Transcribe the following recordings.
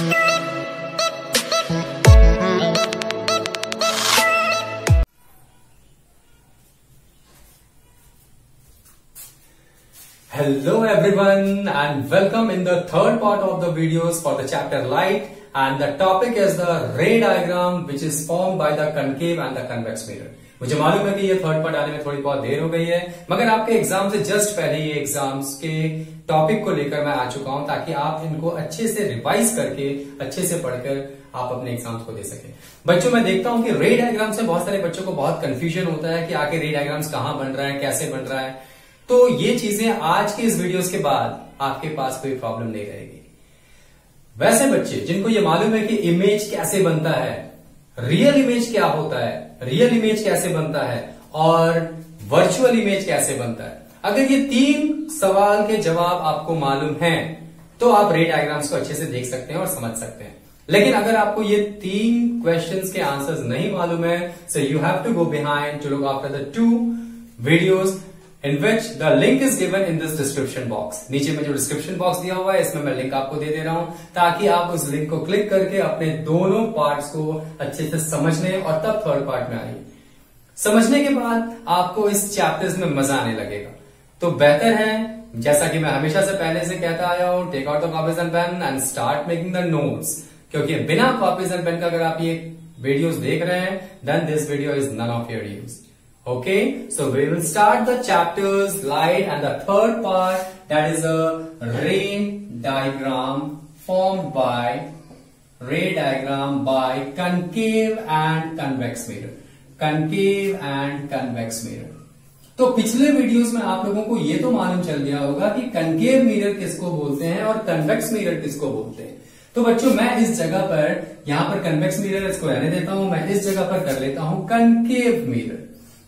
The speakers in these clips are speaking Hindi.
Hello everyone and welcome in the third part of the videos for the chapter light, and the topic is the ray diagram which is formed by the concave and the convex mirror. मुझे मालूम है कि ये थर्ड पार्ट आने में थोड़ी बहुत देर हो गई है, मगर आपके एग्जाम से जस्ट पहले ये एग्जाम्स के टॉपिक को लेकर मैं आ चुका हूं ताकि आप इनको अच्छे से रिवाइज करके अच्छे से पढ़कर आप अपने एग्जाम्स को दे सकें। बच्चों, मैं देखता हूं कि रे डायग्राम से बहुत सारे बच्चों को बहुत कंफ्यूजन होता है कि आखिर रे डायग्राम्स कहां बन रहा है, कैसे बन रहा है। तो ये चीजें आज के इस वीडियोस के बाद आपके पास कोई प्रॉब्लम नहीं रहेगी। वैसे बच्चे जिनको ये मालूम है कि इमेज कैसे बनता है, रियल इमेज क्या होता है, रियल इमेज कैसे बनता है और वर्चुअल इमेज कैसे बनता है, अगर ये तीन सवाल के जवाब आपको मालूम है तो आप रे डायग्राम्स को अच्छे से देख सकते हैं और समझ सकते हैं। लेकिन अगर आपको ये तीन क्वेश्चंस के आंसर्स नहीं मालूम है, so you have to go behind to look after the 2 videos in which the link is given in this description box। नीचे में जो डिस्क्रिप्शन बॉक्स दिया हुआ है इसमें मैं लिंक आपको दे रहा हूं ताकि आप उस लिंक को क्लिक करके अपने दोनों पार्ट्स को अच्छे से समझने और तब थर्ड पार्ट में आइए। समझने के बाद आपको इस चैप्टर्स में मजा आने लगेगा। तो बेहतर है, जैसा कि मैं हमेशा से पहले से कहता आया हूं, take out the copies and pen and start making the notes, क्योंकि बिना कॉपीज एंड पेन का अगर आप ये वीडियोस देख रहे हैं then this video is none of your use. Okay, so we will start the chapters light and the third part, that is a ray diagram formed by concave and convex mirror। concave and convex mirror। तो पिछले वीडियोस में आप लोगों को ये तो मालूम चल गया होगा कि concave mirror किसको बोलते हैं और convex mirror किसको बोलते हैं। तो बच्चों, मैं इस जगह पर यहां पर convex mirror इसको रहने देता हूं, मैं इस जगह पर कर लेता हूं concave mirror।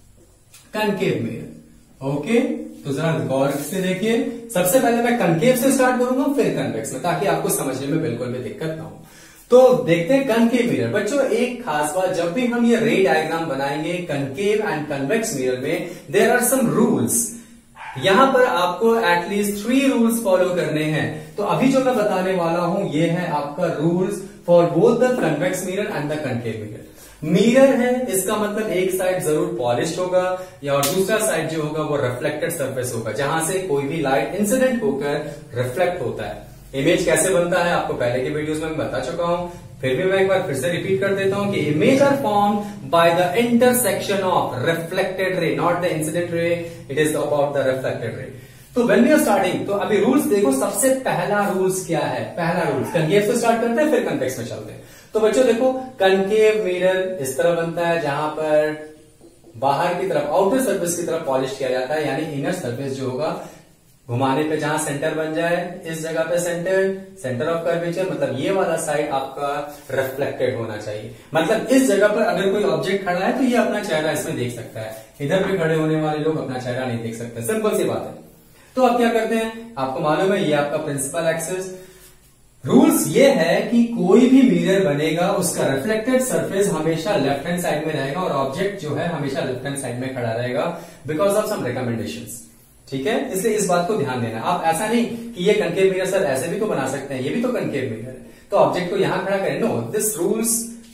Concave mirror. Okay, तो जरा गौर से देखिए। सबसे पहले मैं कनकेव से स्टार्ट करूंगा फिर कन्वेक्स में, ताकि आपको समझने में बिल्कुल भी दिक्कत ना हो। तो देखते हैं कनकेव मिरर। बच्चों, एक खास बात, जब भी हम ये रे डायग्राम बनाएंगे कनकेव एंड कन्वेक्स मिरर में, देयर आर सम रूल्स। यहां पर आपको एटलीस्ट 3 रूल्स फॉलो करने हैं। तो अभी जो मैं बताने वाला हूं ये है आपका rules for both the convex mirror and the concave mirror. Mirror है, इसका मतलब एक साइड जरूर पॉलिश होगा या और दूसरा साइड जो होगा वो रिफ्लेक्टेड सरफेस होगा, जहां से कोई भी लाइट इंसिडेंट होकर रिफ्लेक्ट होता है। इमेज कैसे बनता है आपको पहले के वीडियोस में मैं बता चुका हूं, फिर भी मैं एक बार फिर से रिपीट कर देता हूं कि image are formed by the intersection of reflected ray, not the incident ray, it is about the reflected ray. तो व्हेन वी आर स्टार्टिंग, तो अभी रूल्स देखो। सबसे पहला रूल्स क्या है? पहला रूल्स, कनकेव से स्टार्ट करते हैं फिर कन्वेक्स में चलते हैं। तो बच्चों देखो, कनकेव मिरर इस तरह बनता है जहां पर बाहर की तरफ, आउटर सरफेस की तरफ पॉलिश किया जाता है, यानी इनर सरफेस जो होगा घुमाने पे जहां सेंटर बन जाए, इस जगह पे सेंटर ऑफ कर्वेचर, मतलब ये वाला साइड आपका रिफ्लेक्टेड होना चाहिए। मतलब इस जगह पर अगर कोई ऑब्जेक्ट खड़ा है तो ये अपना चेहरा इसमें देख सकता है, इधर पे खड़े होने वाले लोग अपना चेहरा नहीं देख सकते। सिंपल सी बात है। तो अब क्या करते हैं, आपको मालूम है ये आपका प्रिंसिपल एक्सिस। रूल्स ये है कि कोई भी मिरर बनेगा उसका रिफ्लेक्टेड सरफेस हमेशा लेफ्ट हैंड साइड में रहेगा और ऑब्जेक्ट जो है हमेशा लेफ्ट हैंड साइड में खड़ा रहेगा, बिकॉज ऑफ सम रिकमेंडेशंस। ठीक है, इसलिए इस बात को ध्यान देना। आप ऐसा नहीं कि ये कनकेव मिरर सर ऐसे भी तो बना सकते हैं, ये भी तो कनकेव मिरर है तो ऑब्जेक्ट को यहां खड़ा करें। No, this rules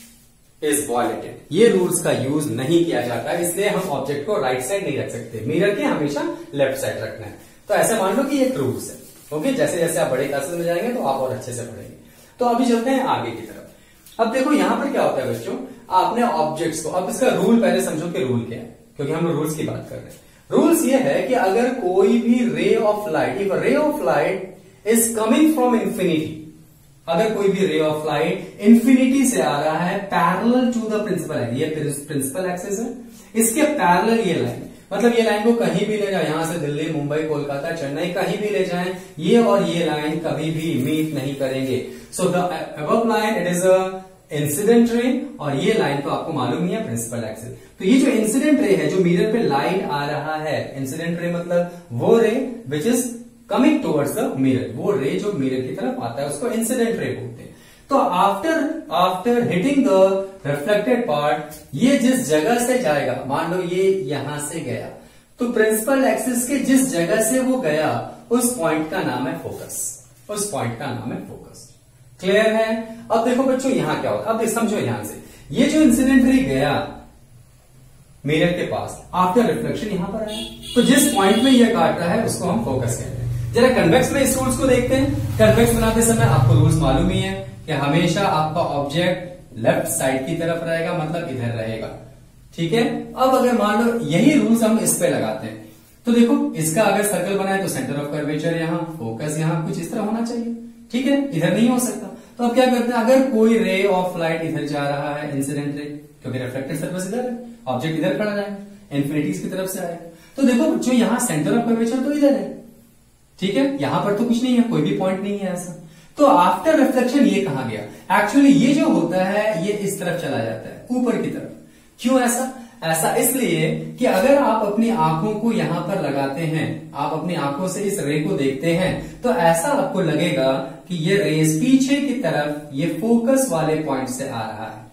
is violated. ये रूल्स का यूज नहीं किया जाता है, इसलिए हम ऑब्जेक्ट को राइट साइड नहीं रख सकते, मिरर के हमेशा लेफ्ट साइड रखना है। तो ऐसे मान लो कि एक रूल्स है। ओके, जैसे जैसे आप बड़े क्लासेस में जाएंगे तो आप और अच्छे से पढ़ेंगे। तो अभी चलते हैं आगे की तरफ। अब देखो यहां पर क्या होता है बच्चों, आपने ऑब्जेक्ट्स को, अब इसका रूल पहले समझो कि रूल क्या है, क्योंकि हम रूल्स की बात कर रहे हैं। रूल्स ये है कि अगर कोई भी ray of light, if ray of light is coming from infinity, अगर कोई भी रे ऑफ लाइट इंफिनिटी से आ रहा है parallel to the principal axis, ये प्रिंसिपल एक्सिस है, इसके पैरेलल ये लाइन, मतलब ये लाइन को कहीं भी ले जाए, यहां से दिल्ली, मुंबई, कोलकाता, चेन्नई, कहीं भी ले जाएं, ये और ये लाइन कभी भी मीट नहीं करेंगे। So the above line it is a incident ray और ये लाइन तो आपको मालूम ही है प्रिंसिपल एक्सिस। तो ये जो इंसिडेंट रे है, जो मिरर पे लाइट आ रहा है, इंसिडेंट रे मतलब वो ray which is coming towards the mirror, वो रे जो मिरर की तरफ आता है उसको इंसिडेंट रे बोलते हैं। तो after hitting the reflected part, ये जिस जगह से जाएगा, मान लो ये यहां से गया, तो प्रिंसिपल एक्सिस के जिस जगह से वो गया उस पॉइंट का नाम है फोकस, उस पॉइंट का नाम है फोकस। क्लियर है? अब देखो बच्चों यहां क्या होगा, अब समझो ध्यान से, ये जो इंसिडेंट रे गया मिरर के पास, आफ्टर रिफ्लेक्शन यहां पर आया, तो जिस पॉइंट में ये काट रहा है उसको हम फोकस कहते हैं। जरा कन्वेक्स में इस रूल्स को देखते हैं। कन्वेक्स बनाते समय आपको रूल्स मालूम ही है कि हमेशा आपका ऑब्जेक्ट लेफ्ट साइड की तरफ रहेगा, मतलब इधर रहेगा, ठीक है। अब अगर मान लो यही रूल्स हम इस पे लगाते हैं, तो देखो इसका अगर सर्कल बनाए तो सेंटर ऑफ कर्वेचर यहाँ, फोकस यहाँ कुछ इस तरह होना चाहिए, ठीक है, इधर नहीं हो सकता। तो अब क्या करते हैं, अगर कोई रे ऑफ लाइट इधर जा रहा है, इंसिडेंट रे, क्योंकि रिफ्लेक्टेड सरफेस इधर है, ऑब्जेक्ट इधर खड़ा है, इन्फिनिटीज की तरफ से आएगा, तो देखो बच्चों यहाँ सेंटर ऑफ कर्वेचर तो इधर है, ठीक है, यहां पर तो कुछ नहीं है, कोई भी पॉइंट नहीं है ऐसा। तो आफ्टर रिफ्लेक्शन ये कहां गया, एक्चुअली ये जो होता है ये इस तरफ चला जाता है, ऊपर की तरफ। क्यों ऐसा? ऐसा इसलिए कि अगर आप अपनी आंखों को यहां पर लगाते हैं, आप अपनी आंखों से इस रे को देखते हैं, तो ऐसा आपको लगेगा कि ये रेस पीछे की तरफ ये फोकस वाले पॉइंट से आ रहा है,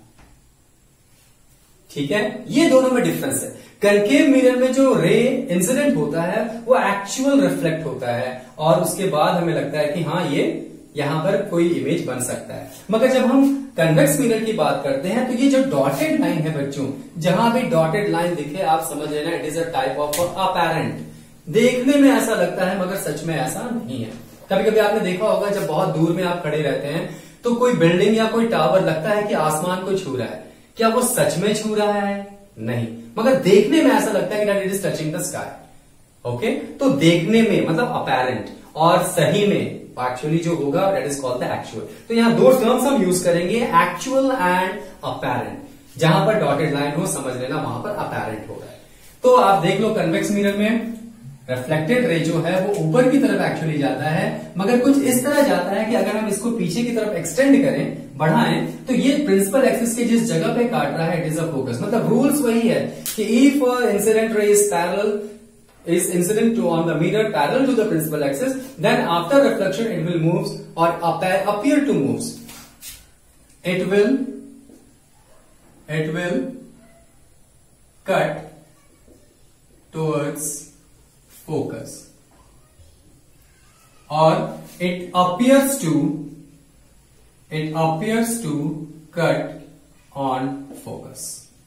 ठीक है। ये दोनों में डिफरेंस है। कनकेव मिरर में जो रे इंसिडेंट होता है वो एक्चुअल रिफ्लेक्ट होता है, और उसके बाद हमें लगता है कि हाँ ये यहां पर कोई इमेज बन सकता है। मगर जब हम कन्वेक्स मिरर की बात करते हैं तो ये जो डॉटेड लाइन है बच्चों, जहां भी डॉटेड लाइन दिखे आप समझ लेना it is a type of apparent. देखने में ऐसा लगता है मगर सच में ऐसा नहीं है। कभी कभी आपने देखा होगा जब बहुत दूर में आप खड़े रहते हैं तो कोई बिल्डिंग या कोई टावर लगता है कि आसमान को छू रहा है, क्या वो सच में छू रहा है? नहीं, मगर देखने में ऐसा लगता है कि that it is touching the sky. Okay, तो देखने में मतलब अपैरेंट, और सही में एक्चुअली जो होगा that is called the actual. तो यहां दो टर्म्स हम यूज करेंगे, एक्चुअल एंड अपैरेंट। जहां पर डॉटेड लाइन हो समझ लेना वहां पर अपैरेंट हो रहा है। तो आप देख लो कन्वेक्स मिरर में रिफ्लेक्टेड रे जो है वो ऊपर की तरफ एक्चुअली जाता है, मगर कुछ इस तरह जाता है कि अगर हम इसको पीछे की तरफ एक्सटेंड करें, बढ़ाएं, तो ये प्रिंसिपल एक्सिस के जिस जगह पे काट रहा है इट इज अ फोकस। मतलब रूल्स वही है कि if incident ray is parallel is incident to on the mirror parallel to the principal axis, then after reflection it will moves or appear to moves. It will cut towards focus, or it appears to cut on focus.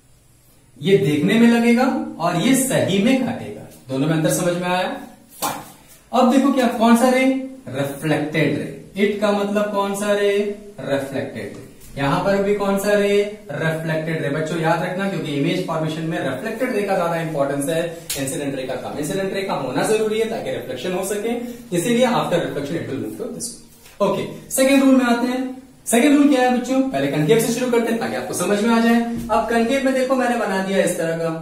ये देखने में लगेगा और ये सही में काटेगा। दोनों में अंतर समझ में आया? फाइन। अब देखो क्या, कौन सा रे? Reflected ray. इट का मतलब कौन सा रे? Reflected ray. यहां पर भी कौन सा रे? Reflected ray. बच्चों याद रखना, क्योंकि इमेज फॉर्मेशन में रिफ्लेक्टेड रे का ज्यादा इंपॉर्टेंस है, इंसिडेंट रे का कम। इंसिडेंट रे का होना जरूरी है ताकि रिफ्लेक्शन हो सके, इसीलिए after reflection it will move to this. Okay, second rule में आते हैं। सेकेंड रूल क्या है बच्चों? पहले कनकेव से शुरू करते हैं ताकि आपको समझ में आ जाए। अब कनकेव में देखो मैंने बना दिया इस तरह का,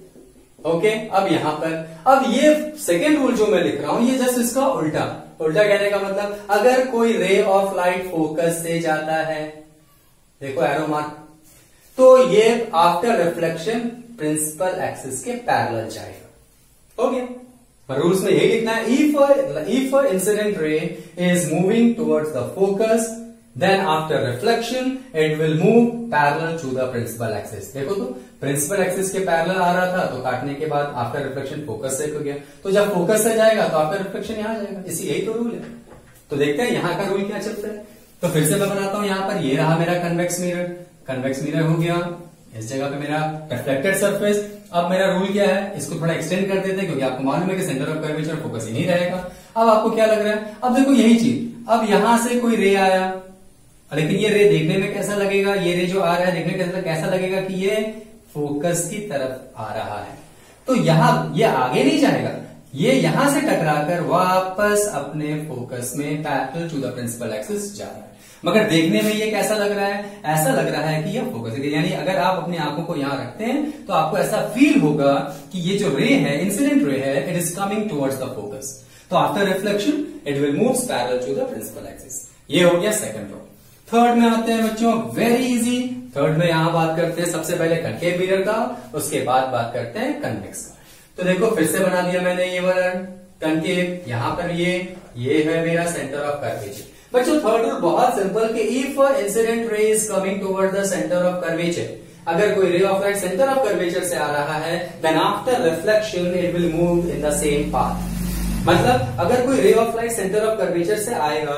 ओके। अब यहां पर, अब ये सेकेंड रूल जो मैं लिख रहा हूं ये जस्ट इसका उल्टा। उल्टा कहने का मतलब, अगर कोई रे ऑफ लाइट फोकस से जाता है, देखो एरो मार्क, तो ये आफ्टर रिफ्लेक्शन प्रिंसिपल एक्सिस के पैरेलल जाएगा। ओके, रूल्स में यही लिखना है, if incident ray is moving towards the focus, then after reflection it will move parallel to the principal axis। देखो तो प्रिंसिपल एक्सिस के पैरेलल आ रहा था, तो काटने के बाद आफ्टर रिफ्लेक्शन फोकस से हो गया, तो जब फोकस से जाएगा तो आफ्टर रिफ्लेक्शन यहां जाएगा। इसी यही तो रूल है। तो देखते हैं यहां का रूल क्या चलता है। तो फिर से मैं बनाता हूं, यहां पर ये रहा मेरा कन्वेक्स मिरर, कन्वेक्स मिरर हो गया, इस जगह पे मेरा रिफ्लेक्टेड सरफेस। अब मेरा रूल क्या है, इसको थोड़ा एक्सटेंड कर देते हैं क्योंकि आपको मालूम है कि सेंटर ऑफ कर्वेचर फोकस ही नहीं रहेगा। अब आपको क्या लग रहा है, अब देखो यही चीज, अब यहां से कोई रे आया, लेकिन ये रे देखने में कैसा लगेगा, ये रे जो आ रहा है देखने में कैसा लगेगा कि ये फोकस की तरफ आ रहा है। तो यहां ये आगे नहीं जाएगा, ये यहां से टकराकर वापस अपने फोकस में parallel to the principal axis जा रहा है। मगर देखने में ये कैसा लग रहा है, ऐसा लग रहा है कि यह फोकस है। यानी अगर आप अपनी आंखों को यहां रखते हैं तो आपको ऐसा फील होगा कि ये जो रे है, इंसिडेंट रे है, it is coming towards the focus. तो after reflection it will move parallel to the principal axis. ये हो गया सेकंड रो। थर्ड में आते हैं बच्चों, वेरी इजी। थर्ड में यहां बात करते हैं सबसे पहले कनकेव मिरर का, उसके बाद बात करते हैं कन्वेक्स का। तो देखो फिर से बना दिया मैंने ये वाला कनकेव, यहां पर ये है मेरा सेंटर ऑफ कर्वेचर। बच्चों थर्ड रूल बहुत सिंपल कि if incident ray is coming toward the centre of curvature, अगर कोई ray of light centre of curvature से आ रहा है, then after reflection it will move in the same path. मतलब अगर कोई ray of light centre of curvature से आएगा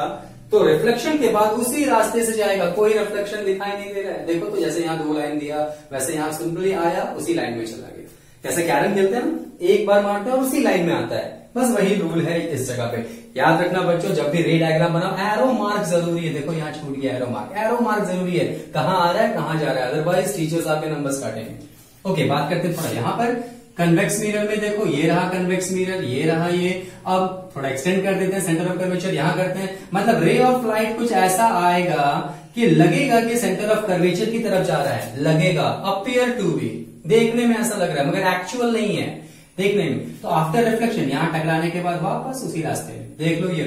तो रिफ्लेक्शन के बाद उसी रास्ते से जाएगा, कोई रिफ्लेक्शन दिखाई नहीं दे रहा है। देखो तो जैसे यहाँ 2 लाइन दिया, वैसे यहाँ सिंपली आया, उसी लाइन में चला गया। जैसे कैरम खेलते हैं ना, एक बार मारते हैं और उसी लाइन में आता है, बस वही रूल है इस जगह पे। याद रखना बच्चों, जब भी रे डायग्राम बनाओ एरो मार्क जरूरी है। देखो यहाँ छूट गया एरो मार्क जरूरी है, कहाँ आ रहा है कहाँ जा रहा है, अदरवाइज टीचर्स आपके नंबर्स काटेंगे। ओके, बात करते हैं थोड़ा यहाँ पर कन्वेक्स मिरर में। देखो ये रहा कन्वेक्स मिरर, ये रहा ये। अब थोड़ा एक्सटेंड कर देते हैं, सेंटर ऑफ कर्वेचर यहाँ करते हैं। मतलब रे ऑफ लाइट कुछ ऐसा आएगा कि लगेगा कि सेंटर ऑफ कर्वेचर की तरफ जा रहा है, लगेगा, अपीयर टू बी, देखने में ऐसा लग रहा है मगर एक्चुअल नहीं है देखने में। तो आफ्टर रिफ्लेक्शन यहाँ टकराने के बाद वापस उसी रास्ते में, देख लो ये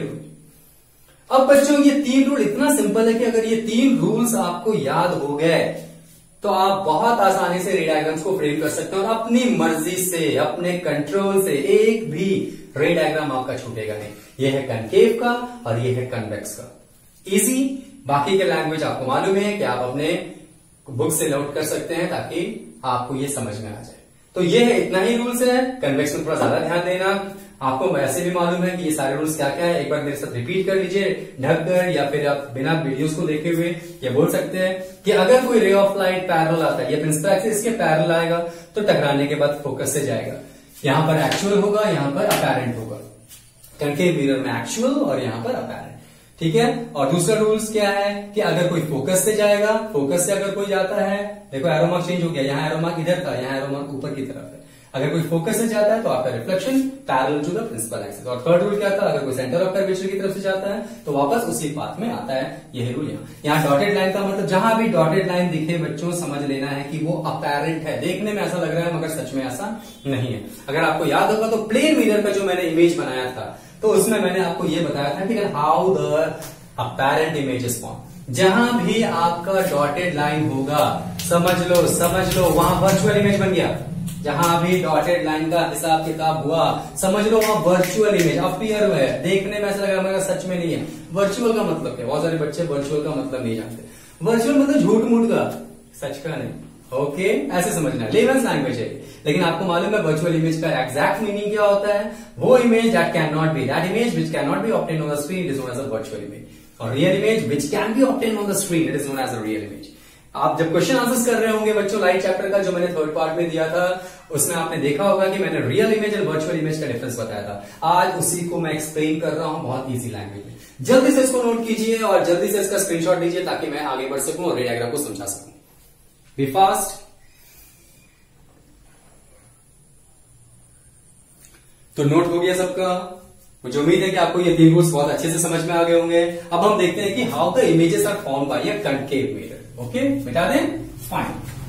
रूल। अब बच्चों ये 3 रूल इतना सिंपल है कि अगर ये 3 रूल्स आपको याद हो गए तो आप बहुत आसानी से रे डायग्राम्स को फ्रेम कर सकते हैं और अपनी मर्जी से, अपने कंट्रोल से एक भी रे डायग्राम आपका छूटेगा नहीं। ये है कनकेव का और ये है कन्वेक्स का। इजी। बाकी के लैंग्वेज आपको मालूम है कि आप अपने बुक से नोट कर सकते हैं ताकि आपको ये समझ में आ जाए। तो ये है, इतना ही रूल्स है। कन्वेक्स में थोड़ा ज्यादा ध्यान देना। आपको वैसे भी मालूम है कि ये सारे रूल्स क्या क्या है, एक बार मेरे साथ रिपीट कर लीजिए ढककर, या फिर आप बिना वीडियोस को देखे हुए ये बोल सकते हैं कि अगर कोई रे ऑफ लाइट पैरेलल आता है, ये प्रिंसिपल एक्सिस इसके पैरेलल आएगा तो टकराने के बाद फोकस से जाएगा। यहां पर एक्चुअल होगा, यहां पर अपैरेंट होगा। कनकेव मिरर में एक्चुअल और यहां पर अपैरेंट, ठीक है। और दूसरा रूल्स क्या है कि अगर कोई फोकस से जाएगा, फोकस से अगर कोई जाता है, देखो एरो मार्क चेंज हो गया, यहाँ एरो मार्क इधर था, यहाँ एरो मार्क ऊपर की तरफ है। अगर कोई फोकस से जाता है तो आपका reflection parallel to the principal axis. और थर्ड रूल क्या था, अगर कोई सेंटर ऑफ कर्वेचर की तरफ से जाता है तो वापस उसी पाथ में आता है। यही रूल यहाँ डॉटेड लाइन का मतलब जहां भी डॉटेड लाइन दिखे बच्चों समझ लेना है कि वो अपैरेंट है, देखने में ऐसा लग रहा है मगर सच में ऐसा नहीं है। अगर आपको याद होगा तो प्लेन मिरर का जो मैंने इमेज बनाया था तो उसमें मैंने आपको ये बताया था कि how the apparent image is form. जहां भी आपका डॉटेड लाइन होगा समझ लो वहां वर्चुअल इमेज बन गया। जहां भी डॉटेड लाइन का हिसाब किताब हुआ समझ लो वहां वर्चुअल इमेज अपीयर हुआ है, देखने में ऐसा लगा मगर सच में नहीं है। वर्चुअल का मतलब क्या, बहुत सारे बच्चे वर्चुअल का मतलब नहीं जानते। वर्चुअल मतलब झूठ मूठ का, सच का नहीं। ओके, ऐसे समझना, लेवल्स लैंग्वेज है। लेकिन आपको मालूम है वर्चुअल इमेज का एग्जैक्ट मीनिंग क्या होता है, वो image that can not be, that image which can not be obtain on the screen it is known as a virtual image. और real image which can be obtain on the screen it is known as a real image. आप जब क्वेश्चन आंसर्स कर रहे होंगे बच्चों लाइट चैप्टर का जो मैंने थर्ड पार्ट में दिया था, उसमें आपने देखा होगा कि मैंने रियल इमेज और वर्चुअल इमेज का डिफरेंस बताया था। आज उसी को मैं एक्सप्लेन कर रहा हूं बहुत इजी लैंग्वेज में। जल्दी से इसको नोट कीजिए और जल्दी से इसका स्क्रीनशॉट लीजिए ताकि मैं आगे बढ़ सकूं और रे डायग्राम को समझा सकूं। B fast. तो नोट हो गया सबका। मुझे उम्मीद है कि आपको ये 3 रूल्स बहुत अच्छे से समझ में आ गए होंगे। अब हम देखते हैं कि how the images are form by a concave mirror. Okay, मिटा दें, fine.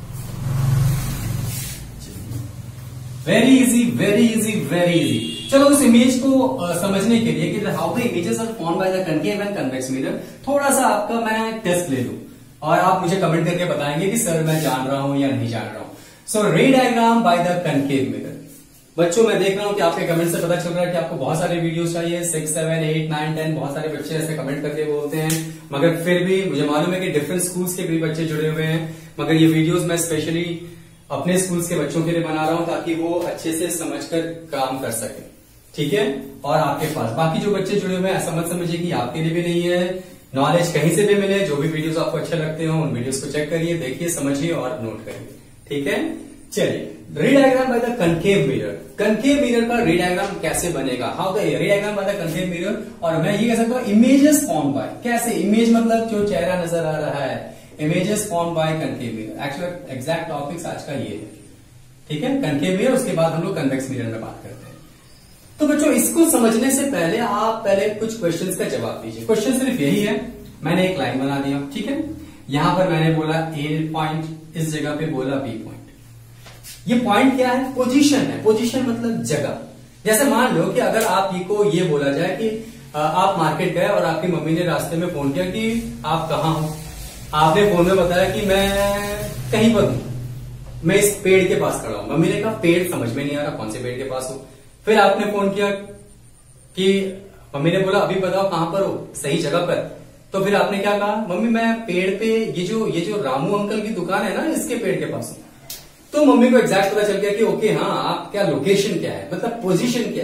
Very easy, very easy, very easy. चलो उस इमेज को समझने के लिए कि how the images are form by the concave and convex mirror, थोड़ा सा आपका मैं टेस्ट ले लूं और आप मुझे कमेंट करके बताएंगे कि सर मैं जान रहा हूं या नहीं जान रहा हूं। So ray diagram by the concave mirror. बच्चों मैं देख रहा हूं कि आपके कमेंट से पता चल रहा है कि आपको बहुत सारे वीडियोस चाहिए, 6, 7, 8, 9, 10, बहुत सारे बच्चे ऐसे कमेंट करके बोलते हैं। मगर फिर भी मुझे मालूम है कि डिफरेंट स्कूल्स के भी बच्चे जुड़े हुए हैं, मगर ये वीडियोस मैं स्पेशली अपने स्कूल्स के बच्चों के लिए बना रहा हूं ताकि वो अच्छे से समझकर काम कर सके, ठीक है। और आपके पास बाकी जो बच्चे जुड़े हुए हैं ऐसा मत समझिए कि आपके लिए भी नहीं है। नॉलेज कहीं से भी मिले, जो भी वीडियोस आपको अच्छे लगते हो उन वीडियोस को चेक करिए, देखिए, समझिए और नोट करिए, ठीक है। चलिए, ray diagram by the concave mirror. Concave mirror का रे डायग्राम कैसे बनेगा, how the ray diagram by the concave mirror. और मैं ये कह सकता हूं इमेजेस फॉर्म बाय, कैसे इमेज मतलब जो चेहरा नजर आ रहा है, images form by concave mirror. Actually exact topics आज का ये है, ठीक है, कनकेव मिरर। उसके बाद हम लोग कन्वेक्स मिरर में बात करते हैं। तो बच्चों इसको समझने से पहले आप पहले कुछ क्वेश्चंस का जवाब दीजिए। क्वेश्चन सिर्फ यही है, मैंने एक लाइन बना दिया, ठीक है। यहां पर मैंने बोला ए पॉइंट, इस जगह पे बोला बी पॉइंट। ये पॉइंट क्या है, पोजीशन है। पोजीशन मतलब जगह। जैसे मान लो कि अगर आप को ये बोला जाए कि आप मार्केट गए और आपकी मम्मी ने रास्ते में फोन किया कि आप कहाँ हो। आपने फोन में बताया कि मैं कहीं पर हूं, मैं इस पेड़ के पास खड़ा हूं। मम्मी ने कहा पेड़ समझ में नहीं आ रहा, कौन से पेड़ के पास हो। फिर आपने फोन किया कि मम्मी ने बोला अभी बताओ कहां पर हो, सही जगह पर। तो फिर आपने क्या कहा, मम्मी मैं पेड़ पे ये जो रामू अंकल की दुकान है ना, इसके पेड़ के पास हूं। तो मम्मी को एग्जैक्ट पता चल गया कि ओके हाँ, आप क्या लोकेशन क्या है, मतलब पोजीशन क्या है,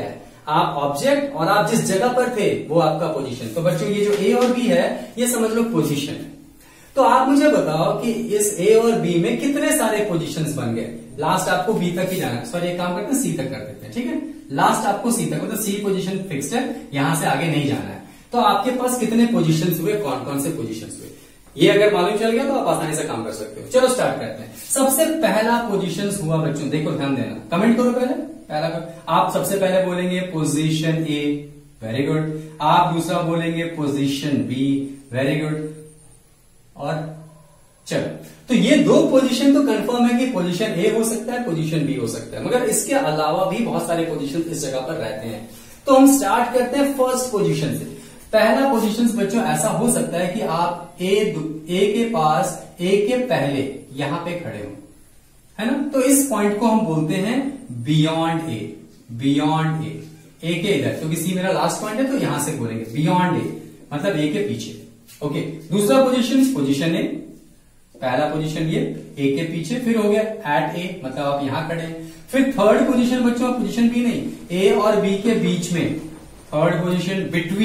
आप ऑब्जेक्ट और आप जिस जगह पर थे वो आपका पोजीशन। तो बच्चों ये जो ए और बी है ये समझ लो पोजीशन है। तो आप मुझे बताओ कि इस ए और बी में कितने सारे पोजीशंस बन गए। लास्ट आपको बी तक ही जाना है, सॉरी एक काम करते हैं सी तक कर देते हैं, ठीक है। लास्ट आपको सी तक, मतलब सी पोजीशन फिक्स्ड है, यहां से आगे नहीं जाना है। तो आपके पास कितने पोजीशंस हुए, कौन कौन से पोजीशंस हुए, ये अगर मालूम चल गया तो आप आसानी से काम कर सकते हो। चलो स्टार्ट करते हैं। सबसे पहला पोजीशंस हुआ बच्चों, देखो ध्यान देना, कमेंट करो पहला आप सबसे पहले बोलेंगे पोजीशन ए, वेरी गुड। आप दूसरा बोलेंगे पोजीशन बी, वेरी गुड। और चलो, तो ये दो पोजीशन तो कंफर्म है कि पोजीशन ए हो सकता है, पोजीशन बी हो सकता है, मगर इसके अलावा भी बहुत सारे पोजीशन इस जगह पर रहते हैं। तो हम स्टार्ट करते हैं फर्स्ट पोजीशन से। पहला पोजीशन बच्चों ऐसा हो सकता है कि आप ए के पास, ए के पहले यहां पे खड़े हो, है ना। तो इस पॉइंट को हम बोलते हैं बियॉन्ड ए, बियॉन्ड ए के इधर, क्योंकि सी मेरा लास्ट पॉइंट है तो यहां से बोलेंगे बियॉन्ड ए, मतलब ए के पीछे। ओके, दूसरा पोजीशन, पोजीशन ए, पहला पोजीशन ये ए के पीछे, फिर हो गया एट ए, मतलब आप यहां खड़े हैं। फिर थर्ड पोजीशन बच्चों, पोजीशन बी नहीं, ए और बी के बीच में, third position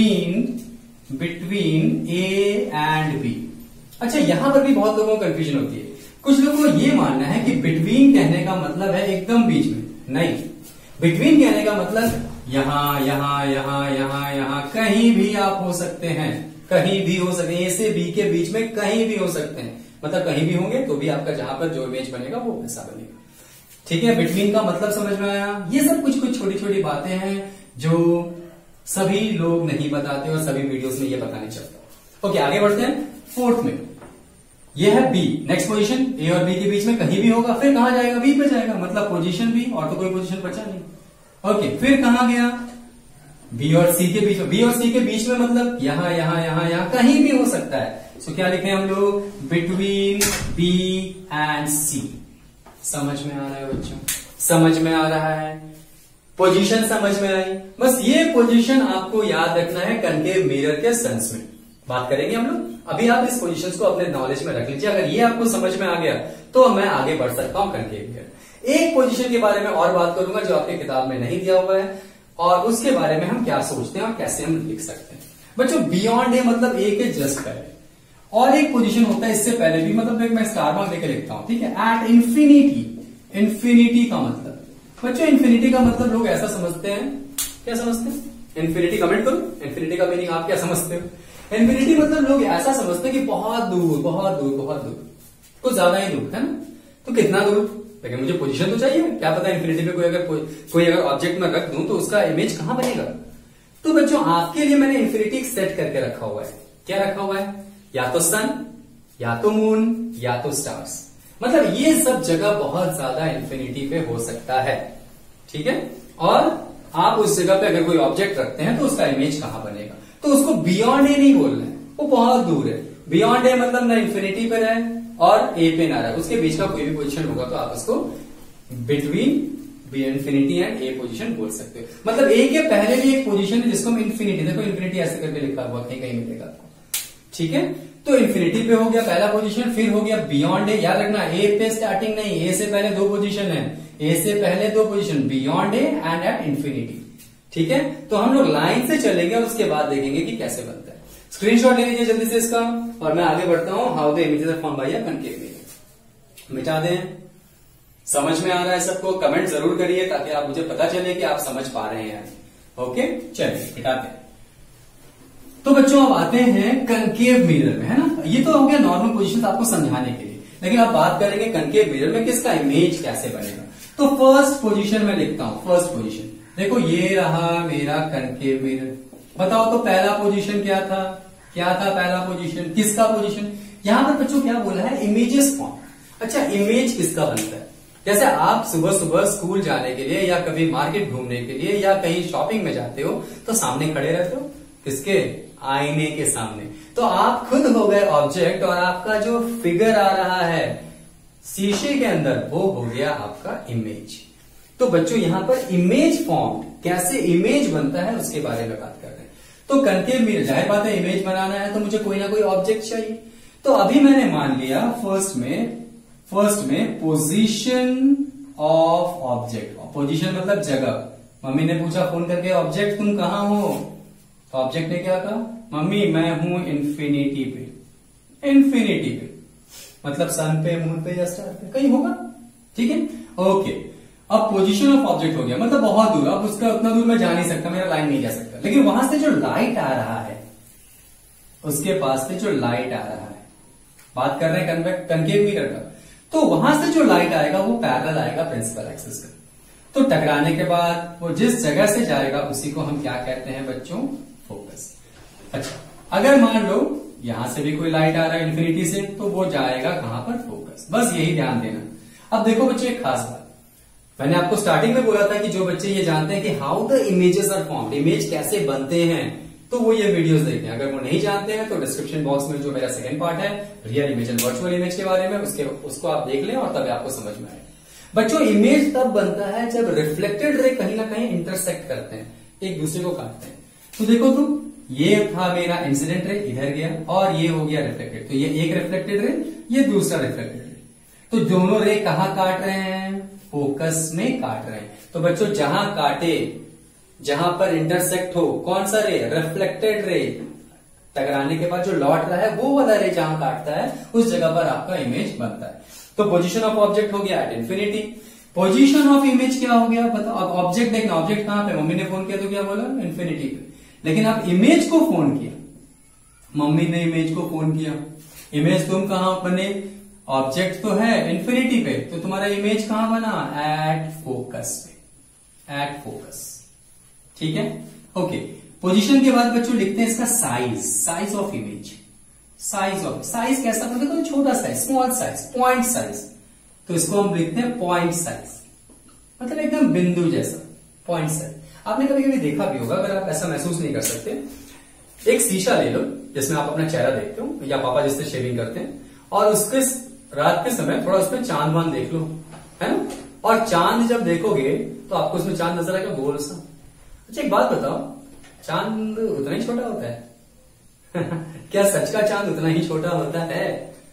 between A and B. अच्छा, यहां पर भी बहुत लोगों को कंफ्यूजन होती है। कुछ लोगों को ये मानना है कि बिटवीन कहने का मतलब है एकदम बीच में, नहीं। बिटवीन कहने का मतलब यहां यहां यहां यहां यहां कहीं भी आप हो सकते हैं, कहीं भी हो सकते हैं, ए से बी के बीच में कहीं भी हो सकते हैं, मतलब कहीं भी होंगे तो भी आपका जहां पर जो इमेज बनेगा वो ऐसा बनेगा, ठीक है। बिटवीन का मतलब समझ में आया। ये सब कुछ कुछ छोटी छोटी बातें हैं जो सभी लोग नहीं बताते और सभी वीडियोस में ये पता नहीं चलता। ओके, आगे बढ़ते हैं। फोर्थ में ये है बी, नेक्स्ट पोजीशन ए और बी के बीच में कहीं भी होगा, फिर कहां जाएगा, बी पे जाएगा, मतलब पोजीशन बी, और तो कोई पोजीशन बचा नहीं। ओके, फिर कहां गया, बी और सी के बीच में, बी और सी के बीच में मतलब यहां यहां यहां यहां कहीं भी हो सकता है। सो क्या लिखे हम लोग, बिटवीन बी एंड सी। समझ में आ रहा है बच्चों, समझ में आ रहा है, पोजीशन समझ में आई। बस ये पोजीशन आपको याद रखना है कनकेव मिरर के सेंस में, बात करेंगे हम लोग। अभी आप इस पोजीशंस को अपने नॉलेज में रख लीजिए, अगर ये आपको समझ में आ गया तो मैं आगे बढ़ सकता हूं कनकेव मिरर। एक पोजीशन के बारे में और बात करूंगा जो आपके किताब में नहीं दिया हुआ है, और उसके बारे में हम क्या सोचते हैं और कैसे हम लिख सकते हैं। बच्चों बियॉन्ड ए मतलब ए के जस्ट पहले, और एक पोजीशन होता है इससे पहले भी, मतलब मैं स्टार मार्क लेकर लिखता हूं, ठीक है। एट इंफिनिटी, इंफिनिटी का मतलब बच्चों, इंफिनिटी का मतलब लोग ऐसा समझते हैं, क्या समझते हैं इंफिनिटी, कमेंट करो इंफिनिटी का मीनिंग आप क्या समझते हो। इंफिनिटी मतलब लोग ऐसा समझते हैं कि बहुत दूर बहुत दूर बहुत दूर, कुछ ज्यादा ही दूर, है ना। तो कितना दूर, लेकिन मुझे पोजीशन तो चाहिए, क्या पता इंफिनिटी पे कोई अगर ऑब्जेक्ट में रख दूं तो उसका इमेज कहां बनेगा। तो बच्चों आपके लिए मैंने इंफिनिटी सेट करके रखा हुआ है। क्या रखा हुआ है, या तो सन, या तो मून, या तो स्टार्स, मतलब ये सब जगह बहुत ज्यादा इंफिनिटी पे हो सकता है, ठीक है। और आप उस जगह पे अगर कोई ऑब्जेक्ट रखते हैं तो उसका इमेज कहां बनेगा, तो उसको बियॉन्ड ए नहीं बोलना है, वो बहुत दूर है। बियॉन्ड ए मतलब ना इंफिनिटी पे रहे और ए पे ना रहे, उसके बीच का कोई भी पोजीशन होगा तो आप उसको between infinity and A position बोल सकते हो। मतलब ए के पहले भी एक पोजीशन है जिसको हम इंफिनिटी, देखो इंफिनिटी ऐसे करके लिखा हुआ कहीं कहीं मिलेगा आपको, ठीक है। तो इंफिनिटी पे हो गया पहला पोजीशन, फिर हो गया बियॉन्ड ए। याद रखना ए पे स्टार्टिंग नहीं, ए से पहले दो पोजीशन है, ए से पहले दो position, beyond A and at infinity, ठीक है। तो हम लोग लाइन से चलेंगे और उसके बाद देखेंगे कि कैसे बनता है। स्क्रीनशॉट ले लीजिए जल्दी से इसका, और मैं आगे बढ़ता हूं। How the images are formed by a concave mirror, मिटा दें। समझ में आ रहा है सबको, कमेंट जरूर करिए ताकि आप मुझे पता चले कि आप समझ पा रहे हैं। ओके, चलिए मिटाते हैं। तो बच्चों अब आते हैं कनकेव मिरर में, है ना। ये तो हो गया नॉर्मल पोजीशन आपको समझाने के लिए, लेकिन अब बात करेंगे कनकेव मिरर में किसका इमेज कैसे बनेगा। तो फर्स्ट पोजीशन में लिखता हूं, फर्स्ट पोजीशन देखो ये रहा मेरा कनकेव मिरर। बताओ तो पहला पोजीशन क्या था, क्या था पहला पोजीशन, किसका पोजीशन। यहां पर बच्चों क्या बोला है, इमेजेस फॉर्म। अच्छा, इमेज किसका बनता है, जैसे आप सुबह सुबह स्कूल जाने के लिए या कभी मार्केट घूमने के लिए या कहीं शॉपिंग में जाते हो तो सामने खड़े रहते हो, किसके, आईने के सामने। तो आप खुद हो गए ऑब्जेक्ट और आपका जो फिगर आ रहा है शीशे के अंदर वो हो गया आपका इमेज। तो बच्चों यहां पर इमेज फॉर्म, कैसे इमेज बनता है उसके बारे में बात कर रहे हैं। तो कनकेव मिरर, जाहिर बात है इमेज बनाना है तो मुझे कोई ना कोई ऑब्जेक्ट चाहिए। तो अभी मैंने मान लिया फर्स्ट में पोजीशन ऑफ ऑब्जेक्ट, पोजीशन मतलब जगह, मम्मी ने पूछा फोन करके ऑब्जेक्ट तुम कहाँ हो, तो ऑब्जेक्ट ने क्या कहा, मम्मी मैं हूं इन्फिनिटी पे। इन्फिनिटी पे मतलब सन पे, मून पे या स्टार पे कहीं होगा, ठीक है, ओके। अब पोजीशन ऑफ ऑब्जेक्ट हो गया, मतलब बहुत दूर, अब उसका उतना दूर मैं जा नहीं सकता, मेरा लाइन नहीं जा सकता, लेकिन वहां से जो लाइट आ रहा है, उसके पास से जो लाइट आ रहा है, बात कर रहे हैं कनकेव मिरर का, तो वहां से जो लाइट आएगा वो पैरेलल आएगा प्रिंसिपल एक्सिस का। तो टकराने के बाद वो जिस जगह से जाएगा उसी को हम क्या कहते हैं बच्चों, फोकस। अच्छा, अगर मान लो यहां से भी कोई लाइट आ रहा है इन्फिनिटी से, तो वो जाएगा कहां पर, फोकस। बस यही ध्यान देना। अब देखो बच्चों एक खास बात, मैंने आपको स्टार्टिंग में बोला था कि जो बच्चे ये जानते हैं कि how the images are formed, image कैसे बनते हैं, तो वो ये वीडियोस देखते हैं। अगर वो नहीं जानते हैं तो डिस्क्रिप्शन बॉक्स में जो मेरा सेकंड पार्ट है real image and virtual image के बारे में, उसको आप देख लें और तब आपको समझ में आए। बच्चों इमेज तब बनता है जब रिफ्लेक्टेड रे कहीं ना कहीं इंटरसेक्ट करते हैं, एक दूसरे को काटते हैं। तो देखो तुम, ये था मेरा इंसिडेंट रे, इधर गया और ये हो गया रिफ्लेक्टेड, तो ये एक रिफ्लेक्टेड रे, ये दूसरा रिफ्लेक्टेड रे, तो दोनों रे कहां काट रहे हैं, फोकस में काट रहे हैं। तो बच्चों जहां काटे, जहां पर इंटरसेक्ट हो, कौन सा रे, रिफ्लेक्टेड रे, टकराने के बाद जो लौट रहा है वो वाला रे जहां काटता है उस जगह पर आपका इमेज बनता है। तो पोजीशन ऑफ ऑब्जेक्ट हो गया at infinity. Position of image क्या हो गया बताओ। अब ऑब्जेक्ट देखना, ऑब्जेक्ट कहां पे, मम्मी ने फोन किया तो क्या बोला, इन्फिनिटी पे, लेकिन अब इमेज को फोन किया, मम्मी ने इमेज को फोन किया, इमेज तुम कहां बने, ऑब्जेक्ट तो है इन्फिनिटी पे, तो तुम्हारा इमेज कहां बना, एट फोकस पे, एट फोकस, ठीक है, ओके। पोजीशन के बाद बच्चों लिखते हैं इसका size, size of image, size of, size कैसा मतलब तो छोटा size, small size, point size, तो इसको हम लिखते हैं पॉइंट साइज, मतलब एकदम बिंदु जैसा, पॉइंट साइज। आपने कभी कभी देखा भी होगा, अगर आप ऐसा महसूस नहीं कर सकते, एक शीशा ले लो जिसमें आप अपना चेहरा देखते हो, या पापा जिससे शेविंग करते हैं, और उसके रात के समय थोड़ा उसमें चांद वांद देख लो, है ना, और चांद जब देखोगे तो आपको उसमें चांद नजर आएगा गोल सा। अच्छा एक बात बताओ, चांद उतना ही छोटा होता है क्या सच का चांद उतना ही छोटा होता है,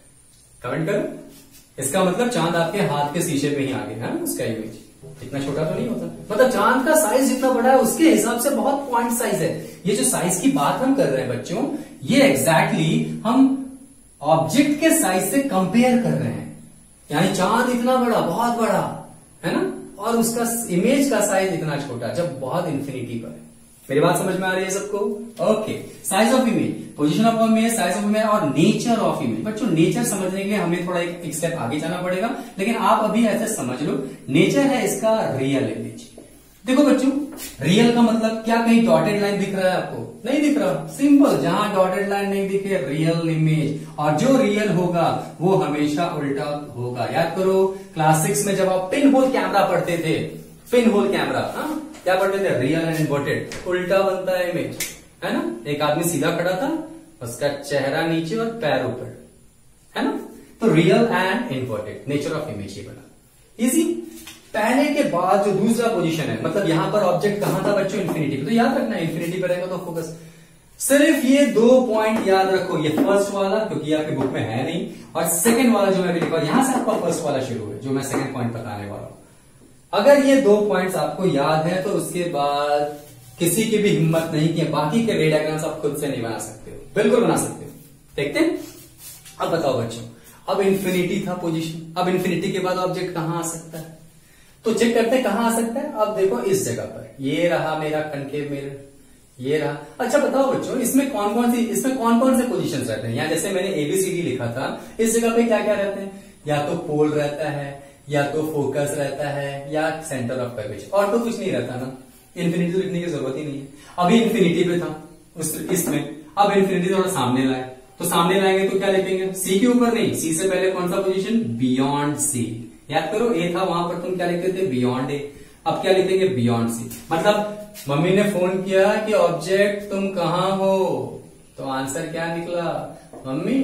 कमेंट करो। इसका मतलब चांद आपके हाथ के शीशे पे ही आ गया है ना, उसका इमेज इतना छोटा तो नहीं होता, मतलब चांद का साइज जितना बड़ा है उसके हिसाब से बहुत पॉइंट साइज है। ये जो साइज की बात हम कर रहे हैं बच्चों, ये एग्जैक्टली हम ऑब्जेक्ट के साइज से कंपेयर कर रहे हैं, यानी चांद इतना बड़ा, बहुत बड़ा है ना, और उसका इमेज का साइज इतना छोटा, जब बहुत इन्फिनिटी पर है। मेरी बात समझ में आ रही है सबको, okay. Size of image, position of image, size of image और नेचर ऑफ इमेज। बच्चों नेचर समझने के लिए हमें थोड़ा एक स्टेप आगे जाना पड़ेगा, लेकिन आप अभी ऐसे समझ लो, नेचर है इसका रियल इमेज। देखो बच्चों, रियल का मतलब क्या, कहीं डॉटेड लाइन दिख रहा है आपको, नहीं दिख रहा, सिंपल, जहां डॉटेड लाइन नहीं दिखे रियल इमेज, और जो रियल होगा वो हमेशा उल्टा होगा। याद करो क्लास 6 में जब आप पिन होल कैमरा पढ़ते थे, पिन होल कैमरा, क्या पढ़ते थे, रियल एंड इन्वर्टेड, उल्टा बनता है इमेज, है ना, एक आदमी सीधा खड़ा था, उसका चेहरा नीचे और पैर ऊपर, है ना, तो real and inverted, nature of image ये बना इजी। पहले के बाद जो दूसरा पोजीशन है, मतलब यहां पर ऑब्जेक्ट कहां था बच्चों, इन्फिनिटी पे, तो याद रखना इन्फिनिटी पे रहेगा तो फोकस। सिर्फ ये 2 पॉइंट याद रखो, ये फर्स्ट वाला क्योंकि आपके बुक में है नहीं, और सेकंड वाला जो मैं भी लिखा, यहां से आपका फर्स्ट वाला शुरू है, जो मैं सेकंड पॉइंट बताने वाला हूं। अगर ये 2 पॉइंट्स आपको याद है तो उसके बाद किसी की भी हिम्मत नहीं कि बाकी के रे डायग्राम्स आप खुद से नहीं बना सकते हो, बिल्कुल बना सकते हो। देखते हैं, अब बताओ बच्चों, अब इन्फिनिटी था पोजीशन, अब इन्फिनिटी के बाद ऑब्जेक्ट कहां आ सकता है, तो चेक करते हैं कहां आ सकता है। अब देखो इस जगह पर, ये रहा मेरा कनकेव मिरर, ये रहा। अच्छा बताओ बच्चों, इसमें कौन कौन से पोजीशंस रहते हैं, यहाँ जैसे मैंने ABCD लिखा था, इस जगह पे क्या क्या रहते हैं, या तो पोल रहता है, या तो फोकस रहता है, या सेंटर ऑफ कर्वेचर, और तो कुछ नहीं रहता ना। इन्फिनिटी तो लिखने की जरूरत ही नहीं है। अभी इन्फिनिटी पे था इसमें, अब इन्फिनिटी थोड़ा सामने लाए, तो सामने लाएंगे तो क्या लिखेंगे, सी के ऊपर नहीं, सी से पहले कौन सा पोजीशन, बियॉन्ड सी। याद करो ए था, वहां पर तुम क्या लिखते थे, बियॉन्ड ए, अब क्या लिखेंगे, बियॉन्ड सी। मतलब मम्मी ने फोन किया कि ऑब्जेक्ट तुम कहां हो, तो आंसर क्या निकला, मम्मी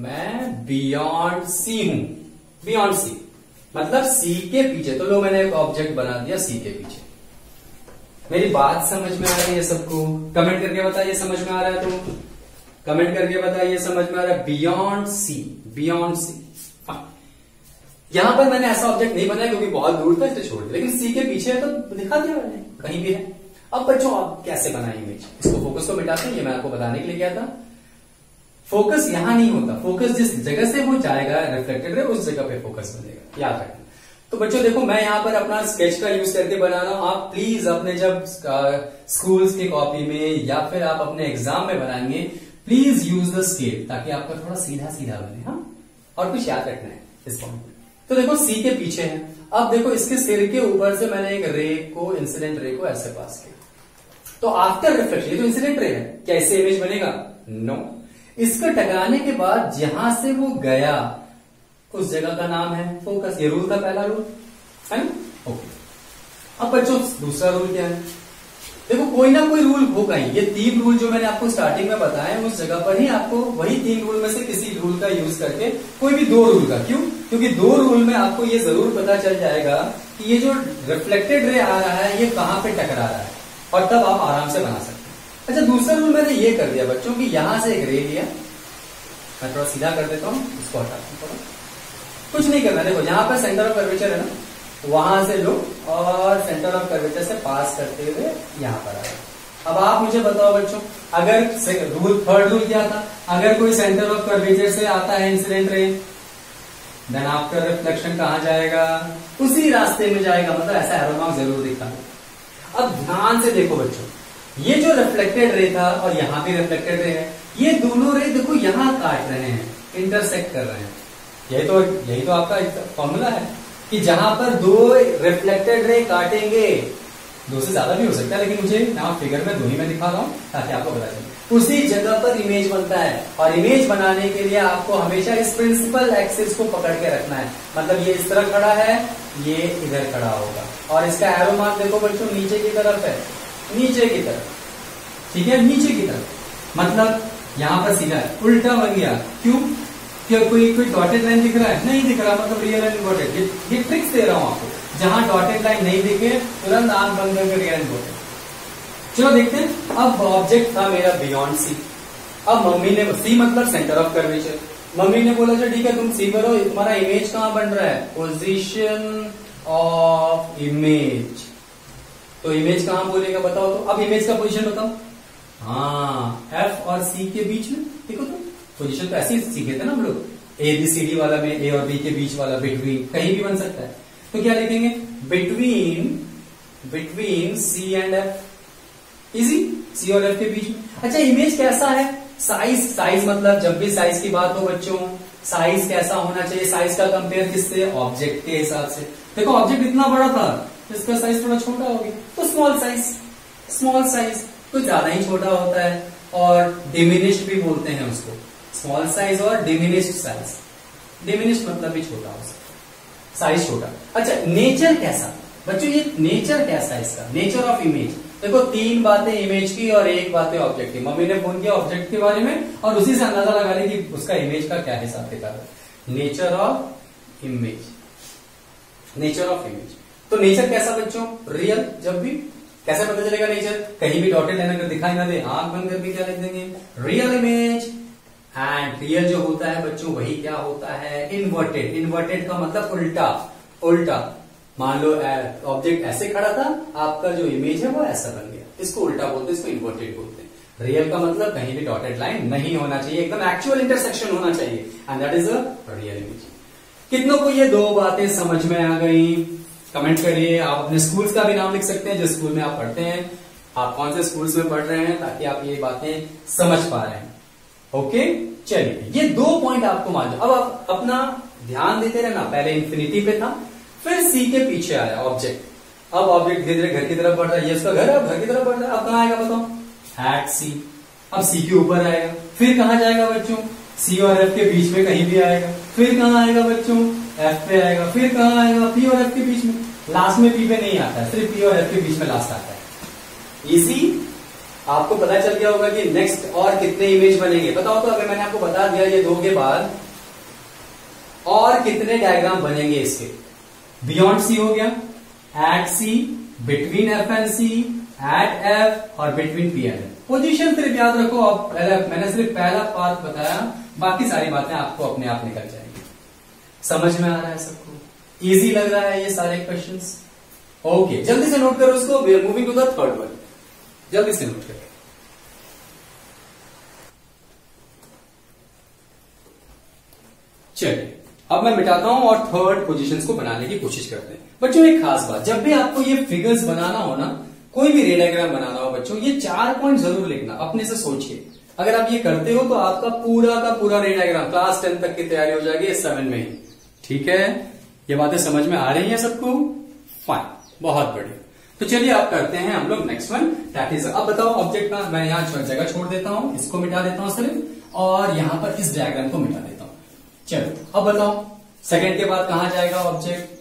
मैं बियॉन्ड सी हूं, बियॉन्ड सी मतलब सी के पीछे। तो लो मैंने एक ऑब्जेक्ट बना दिया सी के पीछे। मेरी बात समझ में आ रही है सबको, कमेंट करके बताइए समझ में आ रहा है, तो कमेंट करके बताइए समझ में आ रहा है, बियॉन्ड सी, बियॉन्ड सी। यहां पर मैंने ऐसा ऑब्जेक्ट नहीं बनाया क्योंकि बहुत दूर था इसलिए छोड़ दिया, लेकिन सी के पीछे है तो दिखा दिया मैंने, कहीं भी है। अब बच्चों आप कैसे बनाए इमेज, इसको फोकस को मिटाते हैं, ये मैं आपको बताने के लिए गया था। फोकस यहां नहीं होता, फोकस जिस जगह से वो जाएगा रिफ्लेक्टेड रे उस जगह पे फोकस बनेगा, याद रखना। तो बच्चों देखो मैं यहां पर अपना स्केच का यूज करके बना रहा हूं, आप प्लीज अपने जब स्कूल्स की कॉपी में या फिर आप अपने एग्जाम में बनाएंगे प्लीज यूज द स्केल ताकि आपका थोड़ा सीधा सीधा बने। हाँ, और कुछ याद रखना है इस पॉइंट में। तो देखो सी के पीछे है, अब देखो इसके सिर के ऊपर से मैंने एक रे को, इंसिडेंट रे को ऐसे पास किया, तो आफ्टर रिफ्लेक्शन, ये तो इंसिडेंट रे है, क्या इससे इमेज बनेगा? नो। इसका टकराने के बाद जहां से वो गया उस जगह का नाम है फोकस। ये रूल था, पहला रूल है ना। ओके, अब बच्चों दूसरा रूल क्या है? देखो कोई ना कोई रूल होगा ही, ये 3 रूल जो मैंने आपको स्टार्टिंग में बताया उस जगह पर ही आपको वही 3 रूल में से किसी रूल का यूज करके, कोई भी 2 रूल का, क्यों? क्योंकि 2 रूल में आपको ये जरूर पता चल जाएगा कि ये जो रिफ्लेक्टेड रे आ रहा है ये कहां पे टकरा रहा है, और तब आप आराम से बना सकते हैं। अच्छा, दूसरा रूल मैंने ये कर दिया बच्चों कि यहां से एक रे लिया, मैं थोड़ा सीधा कर देता हूं, इसको हटाता हूं थोड़ा, कुछ नहीं करना। देखो जहां पर सेंटर ऑफ कर्वेचर है ना, वहां से लो और सेंटर ऑफ कर्वेचर से पास करते हुए यहां पर आ रहा। अब आप मुझे बताओ बच्चों, अगर रूल, थर्ड रूल क्या था? अगर कोई सेंटर ऑफ कर्वेचर से आता है इंसिडेंट रे, देन आफ्टर रिफ्लेक्शन कहां जाएगा? उसी रास्ते में जाएगा, मतलब ऐसा एरो मार्क जरूर दिखा दो। अब ध्यान से देखो बच्चों, ये जो रिफ्लेक्टेड रे था और यहां भी रिफ्लेक्टेड रे है, ये दोनों रे देखो यहां काट रहे हैं, इंटरसेक्ट कर रहे हैं। यही तो आपका फॉर्मूला है कि जहां पर 2 रिफ्लेक्टेड रे काटेंगे, 2 से ज्यादा भी हो सकता है, लेकिन मुझे यहां फिगर में 2 ही मैं दिखा रहा हूं ताकि आपको पता चले, उसी जगह पर इमेज बनता है। और इमेज बनाने के लिए आपको हमेशा इस प्रिंसिपल एक्सिस को पकड़ के रखना है, मतलब ये इस तरह खड़ा है, ये इधर खड़ा होगा, और इसका एरो मार्क देखो बच्चों नीचे की तरफ है, नीचे की तरफ, ठीक है, नीचे की तरफ, मतलब यहां पर सीधा है, उल्टा बन गया। क्यों? क्या कोई डॉटेड लाइन दिख रहा है? नहीं दिख रहा, मतलब रियल एंड इन्वर्टेड। ये ट्रिक्स दे रहा हूं आपको, जहां डॉटेड लाइन नहीं दिखे तुरंत आंख बंद करके रियल एंड इन्वर्टेड। चलो देखते हैं। अब ऑब्जेक्ट था मेरा बियॉन्ड सी, अब मम्मी ने, सी मतलब सेंटर ऑफ कर्वेचर, मम्मी ने बोला चलो ठीक है तुम सी करो, तुम्हारा इमेज कहां बन रहा है? Position of image. तो इमेज कहां बोलेगा बताओ तो? अब इमेज का पोजीशन बताओ। हाँ, एफ और सी के बीच में, देखो तो पोजीशन तो ऐसे ही सीखे थे ना हम लोग, ABCD वाला में ए और बी के बीच वाला, बिटवीन, कहीं भी बन सकता है। तो क्या लिखेंगे? Between C and F. Easy, C और एफ के बीच में। अच्छा, इमेज कैसा है? साइज मतलब जब भी साइज की बात हो बच्चों, साइज कैसा होना चाहिए? साइज का कंपेयर किससे? ऑब्जेक्ट के हिसाब से। देखो ऑब्जेक्ट इतना बड़ा था, इसका साइज थोड़ा छोटा हो गया, तो स्मॉल साइज कुछ ज्यादा ही छोटा होता है, और डिमिनिश्ड भी बोलते हैं उसको, स्मॉल साइज और डिमिनिश्ड साइज। डिमिनिश्ड मतलब भी छोटा हो सकता, साइज छोटा। अच्छा, नेचर कैसा बच्चों? ये नेचर कैसा है इसका? Nature of image. देखो 3 बातें इमेज की और 1 बातें ऑब्जेक्ट की। मम्मी ने फोन किया ऑब्जेक्ट के बारे में और उसी से अंदाजा लगा ली कि उसका इमेज का क्या हिसाब किताब है। Nature of image, nature of image. तो नेचर कैसा बच्चों? रियल। जब भी कैसे पता चलेगा नेचर? कहीं भी डॉटेड लाइन अगर दिखाई ना दे, आंख बंद करके क्या लिख देंगे? Real image. एंड रियल जो होता है बच्चों वही क्या होता है? इन्वर्टेड। इन्वर्टेड का मतलब उल्टा। मान लो ऑब्जेक्ट ऐसे खड़ा था, आपका जो इमेज है वो ऐसा बन गया, इसको उल्टा बोलते हैं, इसको इन्वर्टेड बोलते हैं। रियल का मतलब कहीं भी डॉटेड लाइन नहीं होना चाहिए, एकदम एक्चुअल इंटरसेक्शन होना चाहिए, and that is a real image. कितनों को ये 2 बातें समझ में आ गई? कमेंट करिए। आप अपने स्कूल्स का भी नाम लिख सकते हैं, जिस स्कूल में आप पढ़ते हैं, आप कौन से स्कूल्स में पढ़ रहे हैं, ताकि आप ये बातें समझ पा रहे हैं। ओके, चलिए ये 2 पॉइंट आपको मान लो। अब आप अपना ध्यान देते रहना। पहले इंफिनिटी पे था, फिर सी के पीछे आया ऑब्जेक्ट। अब ऑब्जेक्ट धीरे धीरे घर की तरफ बढ़ रहा है, ये उसका घर है, अब घर की तरफ बढ़ रहा है। अब कहां आएगा बताओ? At C. अब सी के ऊपर आएगा, फिर कहां जाएगा बच्चों? सी और एफ के बीच में कहीं भी आएगा, फिर कहां आएगा बच्चों? एफ पे आएगा, फिर कहां आएगा? पी और एफ के बीच में। लास्ट में पी पे नहीं आता है, सिर्फ पी और एफ के बीच में लास्ट आता है। इसी आपको पता चल गया होगा कि नेक्स्ट और कितने इमेज बनेंगे। बताओ तो, अगर मैंने आपको बता दिया ये 2 के बाद और कितने डायग्राम बनेंगे इसके? बियॉन्ड सी हो गया, at C, between F and C, at F और between P and F. Position सिर्फ याद रखो। अब मैंने सिर्फ पहला पार्ट बताया, बाकी सारी बातें आपको अपने आप निकल जाएंगी। समझ में आ रहा है सबको? इजी लग रहा है ये सारे क्वेश्चंस? ओके, जल्दी से नोट करो उसको। We are moving to the third one. जल्दी से नोट करो। चलिए, अब मैं मिटाता हूं और थर्ड पोजीशंस को बनाने की कोशिश करते हैं। बच्चों एक खास बात, जब भी आपको ये फिगर्स बनाना हो ना, कोई भी रे डायग्राम बनाना हो बच्चों, ये 4 पॉइंट जरूर लिखना अपने से सोच के। अगर आप ये करते हो तो आपका पूरा का पूरा रे डायग्राम क्लास 10 तक की तैयारी हो जाएगी 7 में ही। ठीक है, ये बातें समझ में आ रही हैं सबको? फाइन, बहुत बढ़िया। तो चलिए आप करते हैं हम लोग नेक्स्ट वन, दैट इज, अब बताओ ऑब्जेक्ट का मैं यहां जगह छोड़ देता हूं, इसको मिटा देता हूं सिर्फ, और यहां पर इस डायग्राम को मिटा देता हूं। चलो अब बताओ सेकंड के बाद कहां जाएगा ऑब्जेक्ट?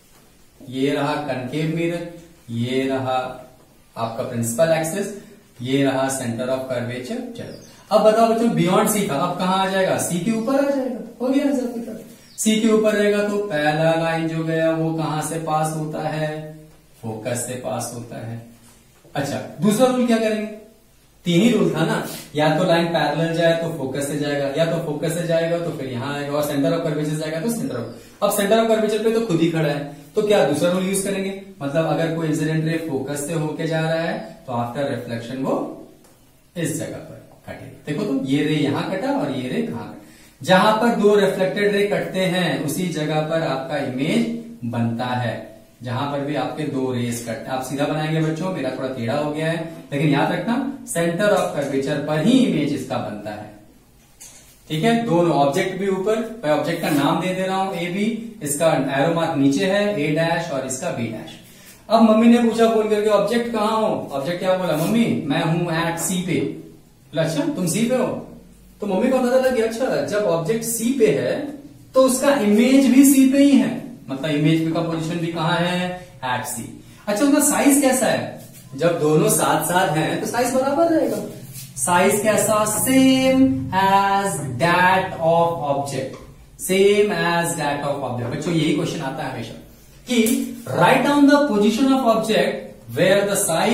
ये रहा कनकेव मिरर, ये रहा आपका प्रिंसिपल एक्सिस, ये रहा सेंटर ऑफ कर्वेचर। चलो अब बताओ बच्चों बियॉन्ड सी का अब कहां आ जाएगा? सी के ऊपर आ जाएगा। हो गया सर, सी के ऊपर रहेगा तो पहला लाइन जो गया वो कहां से पास होता है? फोकस से पास होता है। अच्छा, दूसरा रूल क्या करेंगे? 3 ही रूल था ना, या तो लाइन पैरेलल जाए तो फोकस से जाएगा, या तो फोकस से जाएगा तो फिर यहां आएगा, और सेंटर ऑफ कर्वेचर जाएगा तो सेंटर ऑफ। अब सेंटर ऑफ कर्वेचर पे तो खुद ही खड़ा है, तो क्या दूसरा रूल यूज करेंगे? मतलब अगर कोई इंसिडेंट रे फोकस से होके जा रहा है तो आफ्टर रिफ्लेक्शन वो इस जगह पर कटेगा। देखो तो ये रे यहां कटा और ये रे कहां कटा। जहां पर 2 रिफ्लेक्टेड रे कटते हैं उसी जगह पर आपका इमेज बनता है। जहां पर भी आपके 2 रेस कट, आप सीधा बनाएंगे बच्चों, मेरा थोड़ा टेढ़ा हो गया है, लेकिन याद रखना सेंटर ऑफ कर्वेचर पर ही इमेज इसका बनता है। ठीक है, दोनों ऑब्जेक्ट भी ऊपर, मैं ऑब्जेक्ट का नाम दे रहा हूं ए बी, इसका एरो मार्क नीचे है ए डैश और इसका बी डैश। अब मम्मी ने पूछा फोन करके ऑब्जेक्ट कहां हो? ऑब्जेक्ट क्या बोला? मम्मी मैं हूं एट सी पे। अच्छा तुम सी पे हो? तो मम्मी को पता लग गया अच्छा जब ऑब्जेक्ट सी पे है तो उसका इमेज भी सी पे ही है, मतलब इमेज का पोजीशन भी कहां है? At C. अच्छा उसका साइज कैसा है? जब दोनों साथ साथ हैं तो साइज बराबर रहेगा। साइज कैसा? Same as that of object, same as that of object. बच्चों यही क्वेश्चन आता है हमेशा कि right down the position of object where the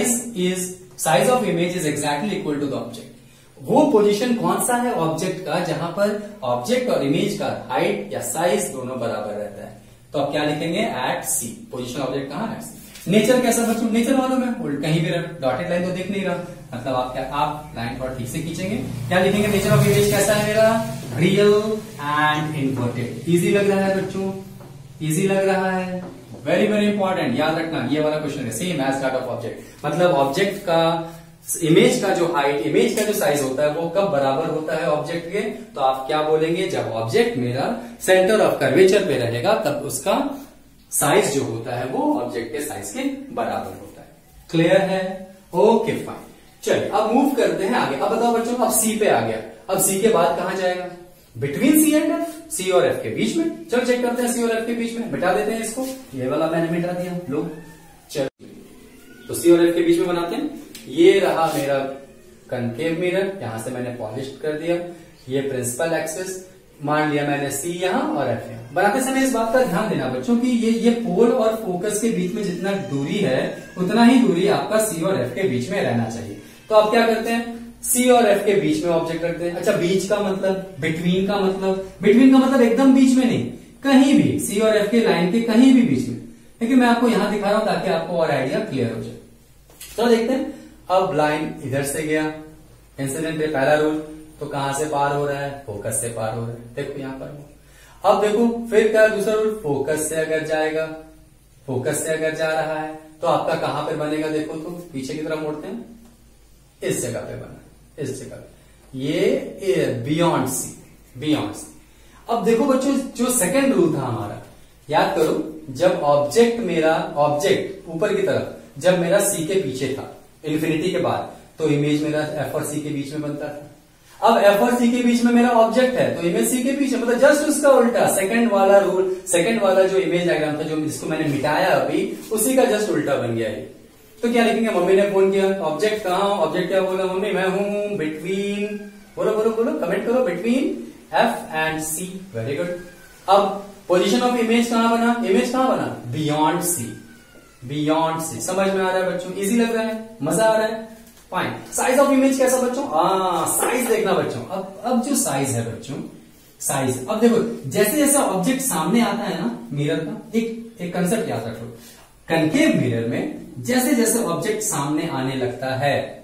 size of image is exactly equal to the object. वो पोजीशन कौन सा है ऑब्जेक्ट का जहां पर ऑब्जेक्ट और इमेज का हाइट या साइज दोनों बराबर रहता है? तो आप क्या लिखेंगे? एट सी। पोजीशन ऑब्जेक्ट कहां है? नेचर कैसा बच्चों? नेचर मालूम है, कहीं भी डॉटेड लाइन तो दिख नहीं रहा, मतलब आप लाइन थोड़ा ठीक से खींचेंगे। क्या लिखेंगे? नेचर ऑफ इमेज कैसा है मेरा? Real and inverted. इजी लग रहा है बच्चों? इजी लग रहा है? वेरी वेरी इंपॉर्टेंट, याद रखना ये वाला क्वेश्चन है। Same as that of object, मतलब ऑब्जेक्ट का इमेज का जो हाइट, इमेज का जो साइज होता है वो कब बराबर होता है ऑब्जेक्ट के? तो आप क्या बोलेंगे? जब ऑब्जेक्ट मेरा सेंटर ऑफ कर्वेचर पे रहेगा तब उसका साइज जो होता है वो ऑब्जेक्ट के साइज के बराबर होता है। क्लियर है? Okay fine. चलिए अब मूव करते हैं आगे। अब बताओ बच्चों, अब सी पे आ गया, अब सी के बाद कहां जाएगा? Between C and F, C और एफ के बीच में। चलो चेक करते हैं सी और एफ के बीच में, मिटा देते हैं इसको, ये वाला मैंने मिटा दिया लोग। चलो तो सी और एफ के बीच में बनाते हैं। ये रहा मेरा कनकेव मिरर, यहां से मैंने पॉलिश कर दिया। ये प्रिंसिपल एक्सिस, मान लिया मैंने सी यहां और एफ यहां। बनाते समय इस बात का ध्यान देना बच्चों कि ये पोल और फोकस के बीच में जितना दूरी है उतना ही दूरी आपका सी और एफ के बीच में रहना चाहिए। तो आप क्या करते हैं? सी और एफ के बीच में ऑब्जेक्ट रखते हैं। अच्छा बीच का मतलब, बिटवीन का मतलब, बिटवीन का मतलब एकदम बीच में नहीं, कहीं भी सी और एफ के लाइन के कहीं भी बीच में। लेकिन मैं आपको यहां दिखा रहा हूं ताकि आपको और आइडिया क्लियर हो जाए। तो देखते हैं, अब लाइन इधर से गया, इंसिडेंट रे पहला रूल, तो कहां से पार हो रहा है? फोकस से पार हो रहा है। देखो यहां पर, अब देखो फिर क्या दूसरा रूल? फोकस से अगर जाएगा, फोकस से अगर जा रहा है तो आपका कहां पे बनेगा? देखो तो पीछे की तरफ मोड़ते हैं, इस जगह पे बना, इस जगह पे, ये बियॉन्ड सी, बियॉन्ड सी। अब देखो बच्चों जो सेकंड रूल था हमारा, याद करो, जब ऑब्जेक्ट मेरा, ऑब्जेक्ट ऊपर की तरफ जब मेरा सी के पीछे था इन्फिनिटी के बाद, तो इमेज मेरा एफ और सी के बीच में बनता था। अब एफ और सी के बीच में मेरा ऑब्जेक्ट है तो इमेज सी के पीछे, मतलब जस्ट उसका उल्टा, सेकंड वाला रूल, सेकंड वाला जो इमेज डायग्राम था जो जिसको मैंने मिटाया अभी, उसी का जस्ट उल्टा बन गया है। तो क्या लिखेंगे? मम्मी ने फोन किया, ऑब्जेक्ट कहां? ऑब्जेक्ट क्या बोला? मम्मी मैं हूं बिटवीन, बोलो बोलो बोलो, कमेंट करो, between F and C. Very good. अब पोजीशन ऑफ इमेज कहां बना? इमेज कहां बना? Beyond C, beyond C. समझ में आ रहा है बच्चों? इजी लग रहा है? मजा आ रहा है? फाइन। साइज ऑफ इमेज कैसा बच्चों? साइज देखना बच्चों। अब जो साइज है बच्चों, साइज। अब देखो जैसे जैसे ऑब्जेक्ट सामने आता है ना मिरर का, एक कंसेप्ट याद रखो, कनकेव मिरर में जैसे जैसे ऑब्जेक्ट सामने आने लगता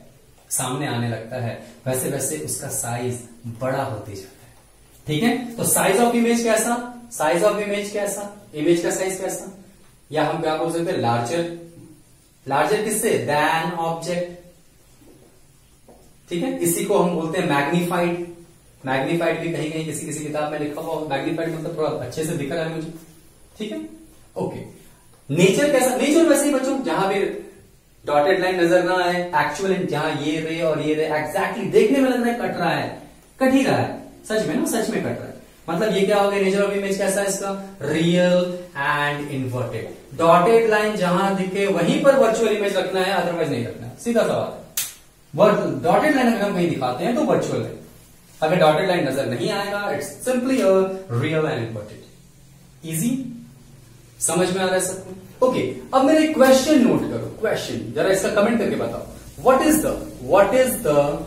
है वैसे वैसे उसका साइज बड़ा होते जाता है। ठीक है, तो साइज ऑफ इमेज कैसा, इमेज का साइज कैसा, या हम क्या बोल सकते हैं, लार्जर किससे, देन ऑब्जेक्ट। ठीक है, इसी को हम बोलते हैं मैग्नीफाइड भी कहीं कहीं किसी किताब में लिखा हुआ, मैग्नीफाइड मतलब थोड़ा अच्छे से दिख रहा है मुझे। ठीक है, ओके। नेचर कैसा, नेचर वैसे ही बच्चों, जहां भी डॉटेड लाइन नजर ना आए, एक्चुअल जहां ये रे और ये रे एग्जैक्टली देखने में लग रहा है कट ही रहा है, सच में कट रहा है, मतलब ये क्या हो गया, नेचर ऑफ इमेज कैसा है इसका, real and inverted. Dotted line जहां दिखे वहीं पर वर्चुअल इमेज रखना है, अदरवाइज नहीं रखना है, सीधा सवाल है। डॉटेड लाइन अगर हम कहीं दिखाते हैं तो वर्चुअल है, अगर डॉटेड लाइन नजर नहीं आएगा it's simply real and inverted. Easy, समझ में आ रहा है सबको? ओके, अब मेरे क्वेश्चन नोट करो, क्वेश्चन जरा इसका कमेंट करके बताओ, what is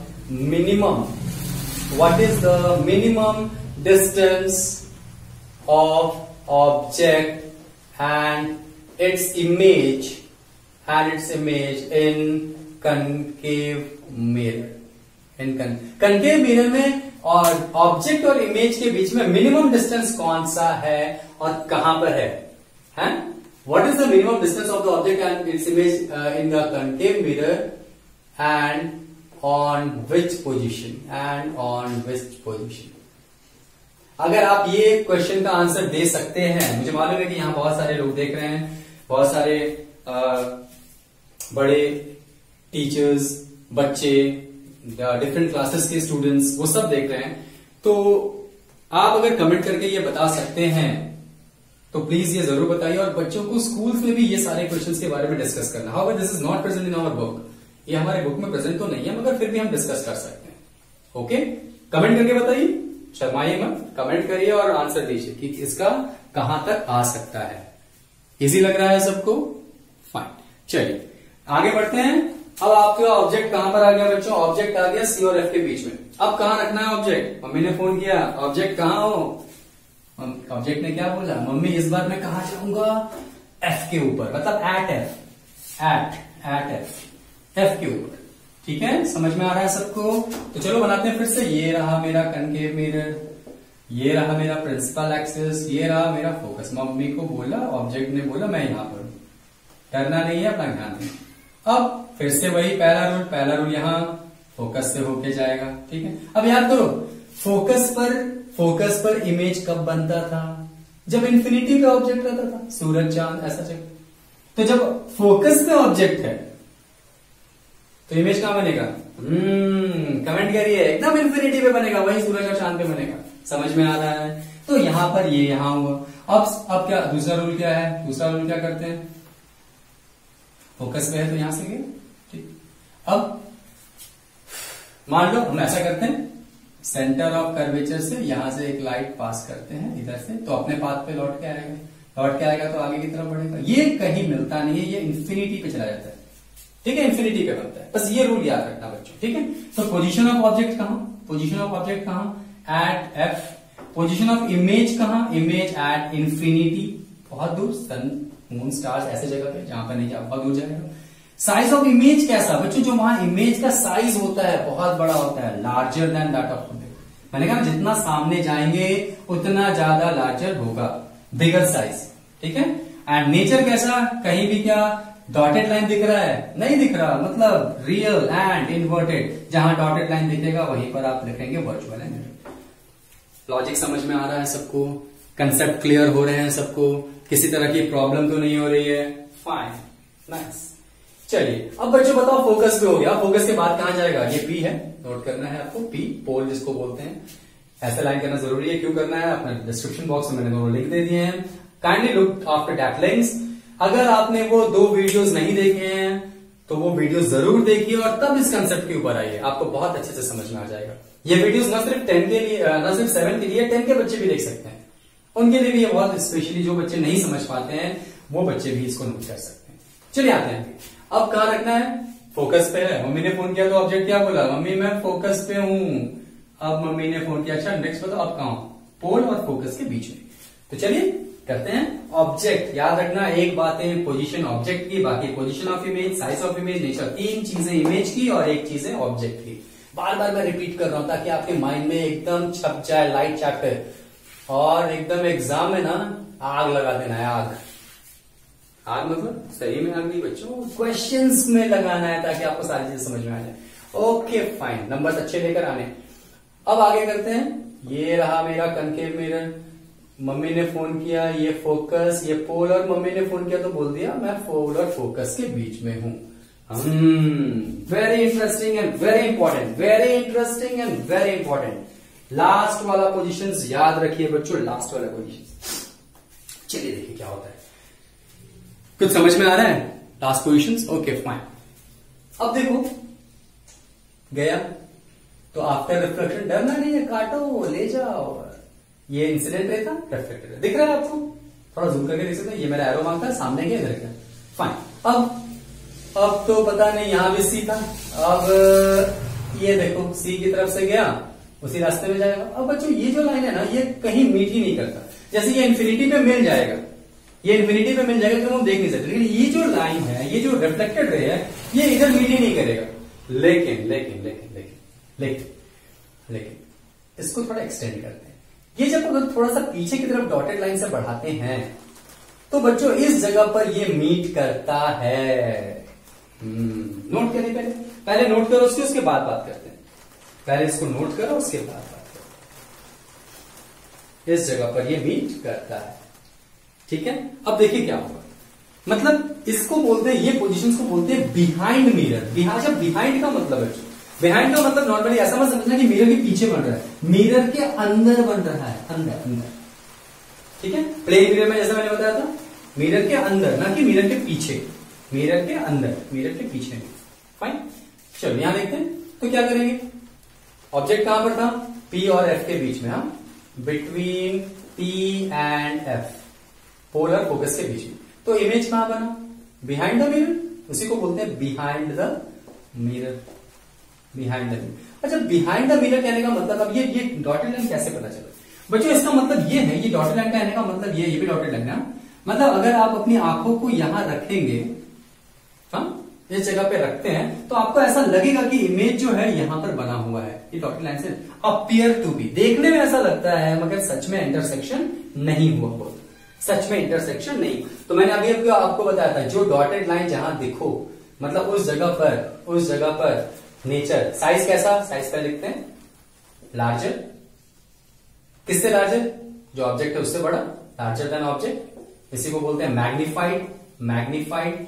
the minimum distance of object and its image in concave mirror. Concave mirror में और ऑब्जेक्ट और इमेज के बीच में मिनिमम डिस्टेंस कौन सा है और कहां पर है? What is the minimum distance of the object and its image in the concave mirror and on which position? अगर आप ये क्वेश्चन का आंसर दे सकते हैं, मुझे मालूम है कि यहां बहुत सारे लोग देख रहे हैं, बहुत सारे बड़े टीचर्स, बच्चे, डिफरेंट क्लासेस के स्टूडेंट्स, वो सब देख रहे हैं, तो आप अगर कमेंट करके ये बता सकते हैं तो प्लीज ये जरूर बताइए, और बच्चों को स्कूल्स में भी ये सारे क्वेश्चंस के बारे में डिस्कस करना। However this is not present in our book, ये हमारे बुक में प्रेजेंट तो नहीं है, मगर फिर भी हम डिस्कस कर सकते हैं। ओके, कमेंट करके बताइए, शर्माइए मत, कमेंट करिए और आंसर दीजिए कि इसका कहां तक आ सकता है। इजी लग रहा है सबको? फाइन, चलिए आगे बढ़ते हैं। अब आपका ऑब्जेक्ट कहां पर आ गया बच्चों? ऑब्जेक्ट आ गया सी और एफ के बीच में। अब कहां रखना है ऑब्जेक्ट? मम्मी ने फोन किया, ऑब्जेक्ट कहां हो? ऑब्जेक्ट ने क्या बोला, मम्मी इस बार मैं कहां जाऊंगा? एफ के ऊपर, मतलब एट एफ के ऊपर। ठीक है, समझ में आ रहा है सबको? तो चलो बनाते हैं फिर से। ये रहा मेरा कनकेव मिरर, ये रहा मेरा प्रिंसिपल एक्सिस, ये रहा मेरा फोकस। मम्मी को बोला, ऑब्जेक्ट ने बोला मैं यहां पर हूं, करना नहीं है, अपना ध्यान दें। अब फिर से वही पहला रूल यहां फोकस से होके जाएगा। ठीक है, अब याद करो, फोकस पर इमेज कब बनता था? जब इन्फिनिटी पे ऑब्जेक्ट रहता था, सूरज चांद ऐसा जगह। तो जब फोकस पे ऑब्जेक्ट है तो इमेज कहां बनेगा? कमेंट करिए, एकदम इन्फिनिटी पे बनेगा, वही सूरज और चांद पे बनेगा। समझ में आ रहा है? तो यहां पर ये यहां हुआ। अब क्या दूसरा रूल क्या है? दूसरा रूल क्या करते हैं? फोकस पे है तो यहां से गए। ठीक, अब मान लो हम ऐसा करते हैं, सेंटर ऑफ कर्वेचर से यहां से एक लाइट पास करते हैं इधर से, तो अपने पाथ पे लौट के आएगा तो आगे की तरफ बढ़ेगा। ये कहीं मिलता नहीं है, ये इन्फिनिटी पे चला जाता है। ठीक है, इन्फिनिटी पे बनता है, बस ये रूल याद रखना बच्चों। ठीक है, तो पोजीशन ऑफ ऑब्जेक्ट कहां? At F. Position of image कहां? इमेज एट इन्फिनिटी, बहुत दूर, सन मून स्टार्स ऐसे जगह पे जहां पर नहीं जा, बहुत दूर जाएगा। साइज ऑफ इमेज कैसा बच्चों? जो वहां इमेज का साइज होता है बहुत बड़ा होता है, larger than that of object. मैंने कहा जितना सामने जाएंगे उतना ज्यादा लार्जर होगा, बिगर साइज। ठीक है, एंड नेचर कैसा? कहीं भी क्या डॉटेड लाइन दिख रहा है? नहीं दिख रहा, मतलब रियल एंड इन्वर्टेड। जहां डॉटेड लाइन दिखेगा वहीं पर आप लिखेंगे वर्चुअल एंड रियल। लॉजिक समझ में आ रहा है सबको? कंसेप्ट क्लियर हो रहे हैं सबको? किसी तरह की प्रॉब्लम तो नहीं हो रही है? Fine, nice. चलिए अब बच्चों बताओ, फोकस पे हो गया, फोकस के बाद कहां जाएगा? ये पी है, नोट करना है आपको, पी पोल जिसको बोलते हैं। ऐसा लाइन करना जरूरी है, क्यों करना है? अपने डिस्क्रिप्शन बॉक्स में मैंने दोनों लिंक दे दिए हैं। Kindly look after that links. अगर आपने वो 2 वीडियोस नहीं देखे हैं तो वो वीडियो जरूर देखिए और तब इस कंसेप्ट के ऊपर आइए, आपको बहुत अच्छे से समझ में आ जाएगा। ये वीडियोस न सिर्फ 10 के लिए, न सिर्फ 7 के लिए, 10 के बच्चे भी देख सकते हैं। उनके लिए भी ये बहुत, स्पेशली जो बच्चे नहीं समझ पाते हैं वो बच्चे भी इसको नोट कर सकते हैं। चलिए आते हैं, अब कहां रखना है? फोकस पे है। मम्मी ने फोन किया तो ऑब्जेक्ट क्या बोला? मम्मी मैं फोकस पे हूं। अब मम्मी ने फोन किया, अच्छा नेक्स्ट बताओ अब कहां? पोल और फोकस के बीच में। तो चलिए करते हैं। ऑब्जेक्ट, याद रखना एक बात है, पोजीशन ऑब्जेक्ट की, बाकी position of image, size of image, nature, तीन चीजें इमेज की और एक चीज है ऑब्जेक्ट की। बार बार मैं रिपीट कर रहा हूं ताकि आपके माइंड में एकदम छप जाए लाइट चैप्टर, और एकदम एग्जाम में ना आग लगा देना है। आग आग मतलब सही में आग नहीं बच्चों, क्वेश्चंस में लगाना है ताकि आपको सारी चीजें समझ में आ जाए। ओके फाइन, नंबर्स अच्छे लेकर आने। अब आगे करते हैं। ये रहा मेरा कनकेव मिरर, मम्मी ने फोन किया, ये फोकस, ये पोल, और मम्मी ने फोन किया तो बोल दिया मैं पोल और फोकस के बीच में हूं। Very interesting and very important, very interesting and very important. Last वाला पोजीशन याद रखिए बच्चों, लास्ट वाला पोजीशन। चलिए देखिए क्या होता है, कुछ समझ में आ रहा है? Last position, okay fine. अब देखो गया तो आफ्टर रिफ्लेक्शन डरना नहीं है, काटो ले जाओ। ये इंसिडेंट रे था, रिफ्लेक्टेड दिख रहा है आपको, थोड़ा जूम करके देख सकते हैं। ये मेरा एरो मार्क था, सामने गया इधर का, फाइन। अब तो पता नहीं, यहां भी सी था, अब ये देखो सी की तरफ से गया, उसी रास्ते में जाएगा। अब बच्चों ये जो लाइन है ना, ये कहीं मीट ही नहीं करता। जैसे ये इन्फिनिटी पे मिल जाएगा, ये इन्फिनिटी पे मिल जाएगा तो हम देख नहीं सकते, लेकिन ये जो लाइन है, ये जो रिफ्लेक्टेड रे है, ये इधर मीट ही नहीं करेगा। लेकिन लेकिन लेकिन लेकिन लेकिन लेकिन इसको थोड़ा एक्सटेंड करते हैं। ये जब अगर थोड़ा सा पीछे की तरफ डॉटेड लाइन से बढ़ाते हैं तो बच्चों इस जगह पर ये मीट करता है। नोट करें, पहले नोट करो उसके बाद बात करते हैं। पहले इसको नोट करो, उसके बाद बात करो। इस जगह पर ये मीट करता है, ठीक है। अब देखिए क्या होगा, मतलब इसको बोलते हैं, ये पोजीशंस को बोलते हैं बिहाइंड मिरर। बिहाइंड का मतलब है, बिहाइंड का मतलब नॉर्मली ऐसा मत समझना कि मिरर के पीछे बन रहा है, मिरर के अंदर बन रहा है, अंदर अंदर, ठीक है। प्लेन मिरर में जैसा मैंने बताया था, मिरर के अंदर, ना कि मिरर के पीछे, मिरर के अंदर, मिरर के पीछे नहीं, फाइन। चलो यहां देखते हैं तो क्या करेंगे। ऑब्जेक्ट कहां पर था? पी और एफ के बीच में, हाँ, between P and F, polar focus के बीच में। तो इमेज कहां बना? बिहाइंड द मिरर, उसी को बोलते हैं behind the mirror, behind the mirror. अच्छा, बिहाइंड द मिरर कहने का मतलब, अब ये डॉटेड लाइन कैसे पता चला बच्चों? इसका मतलब ये है, ये डॉटेड लाइन कहने का मतलब ये भी डॉटेड लाइन है, मतलब अगर आप अपनी आंखों को यहां रखेंगे, हाँ, इस जगह पे रखते हैं, तो आपको ऐसा लगेगा कि इमेज जो है यहां पर बना हुआ है, ये डॉटेड लाइन से अपीयर टू बी, देखने में ऐसा लगता है, मगर सच में इंटरसेक्शन नहीं हुआ होता, सच में इंटरसेक्शन नहीं। तो मैंने अभी आपको बताया था, जो डॉटेड लाइन जहां दिखो, मतलब उस जगह पर नेचर, साइज कैसा? साइज पे लिखते हैं लार्जर, किससे लार्जर? जो ऑब्जेक्ट है उससे बड़ा, लार्जर देन ऑब्जेक्ट, इसी को बोलते हैं मैग्निफाइड, मैग्निफाइड।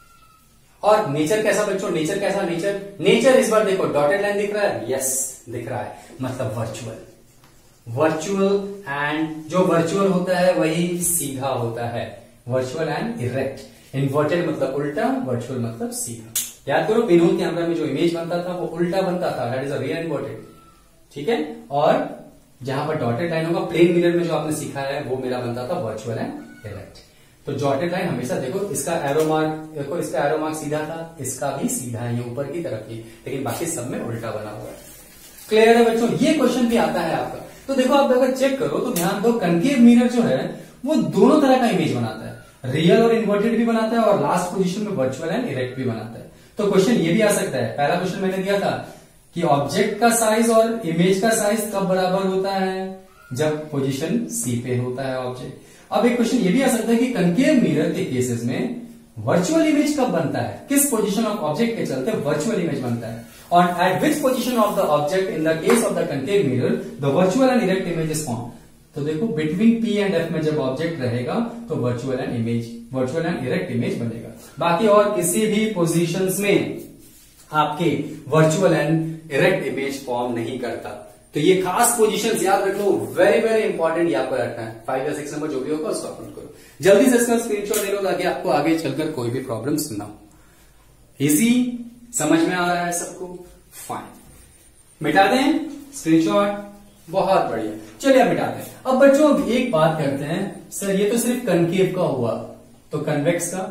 और नेचर कैसा बच्चों? नेचर कैसा? नेचर इस बार देखो डॉटेड लाइन दिख रहा है, यस दिख रहा है, मतलब वर्चुअल, वर्चुअल। एंड जो वर्चुअल होता है वही सीधा होता है, वर्चुअल एंड इरेक्ट। इन्वर्टेड मतलब उल्टा, वर्चुअल मतलब सीधा। याद करो, पिनहोल कैमरा में जो इमेज बनता था वो उल्टा बनता था, that is a real inverted, ठीक है। और जहां पर डॉटेड लाइन होगा, प्लेन मिरर में जो आपने सीखा है वो मेरा बनता था वर्चुअल एंड इरेक्ट। तो डॉटेड लाइन हमेशा देखो, इसका एरो मार्क देखो, इसका एरो मार्क सीधा था, इसका भी सीधा है, ये ऊपर की तरफ ही, लेकिन बाकी सब में उल्टा बना हुआ है। क्लियर है बच्चों? ये क्वेश्चन भी आता है आपका। तो देखो आप अगर चेक करो तो ध्यान दो, कनकेव मिरर जो है वो दोनों तरह का इमेज बनाता है, रियल और इन्वर्टेड भी बनाता है, और लास्ट पोजीशन में वर्चुअल एंड इरेक्ट भी बनाता है। तो क्वेश्चन ये भी आ सकता है, पहला क्वेश्चन मैंने दिया था कि ऑब्जेक्ट का साइज और इमेज का साइज कब बराबर होता है? जब पोजीशन सी पे होता है ऑब्जेक्ट। अब एक क्वेश्चन ये भी आ सकता है कि कनकेव मिरर के केसेस में वर्चुअल इमेज कब बनता है? किस पोजीशन ऑफ ऑब्जेक्ट के चलते वर्चुअल इमेज बनता है, और at which position of the object in the case of the concave mirror the virtual and erect image is form. तो देखो, बिटवीन पी एंड एफ में जब ऑब्जेक्ट रहेगा तो वर्चुअल एंड इरेक्ट इमेज बनेगा। बाकी और किसी भी पोजीशंस में आपके virtual and erect image form नहीं करता। तो ये खास पोजीशंस याद रख लो, वेरी वेरी इंपॉर्टेंट, ये आपको रखना है। 5 या 6 नंबर जो भी होगा उसको अपलोड करो, जल्दी से इसका स्क्रीनशॉट ले लो ताकि आपको आगे चलकर कोई भी प्रॉब्लम्स ना हो। इजी समझ में आ रहा है सबको? फाइन, मिटा दें स्क्रीनशॉट, बहुत बढ़िया। चलिए अब मिटाते हैं। अब बच्चों एक बात करते हैं, सर ये तो सिर्फ कनकेव का हुआ, तो कन्वेक्स का?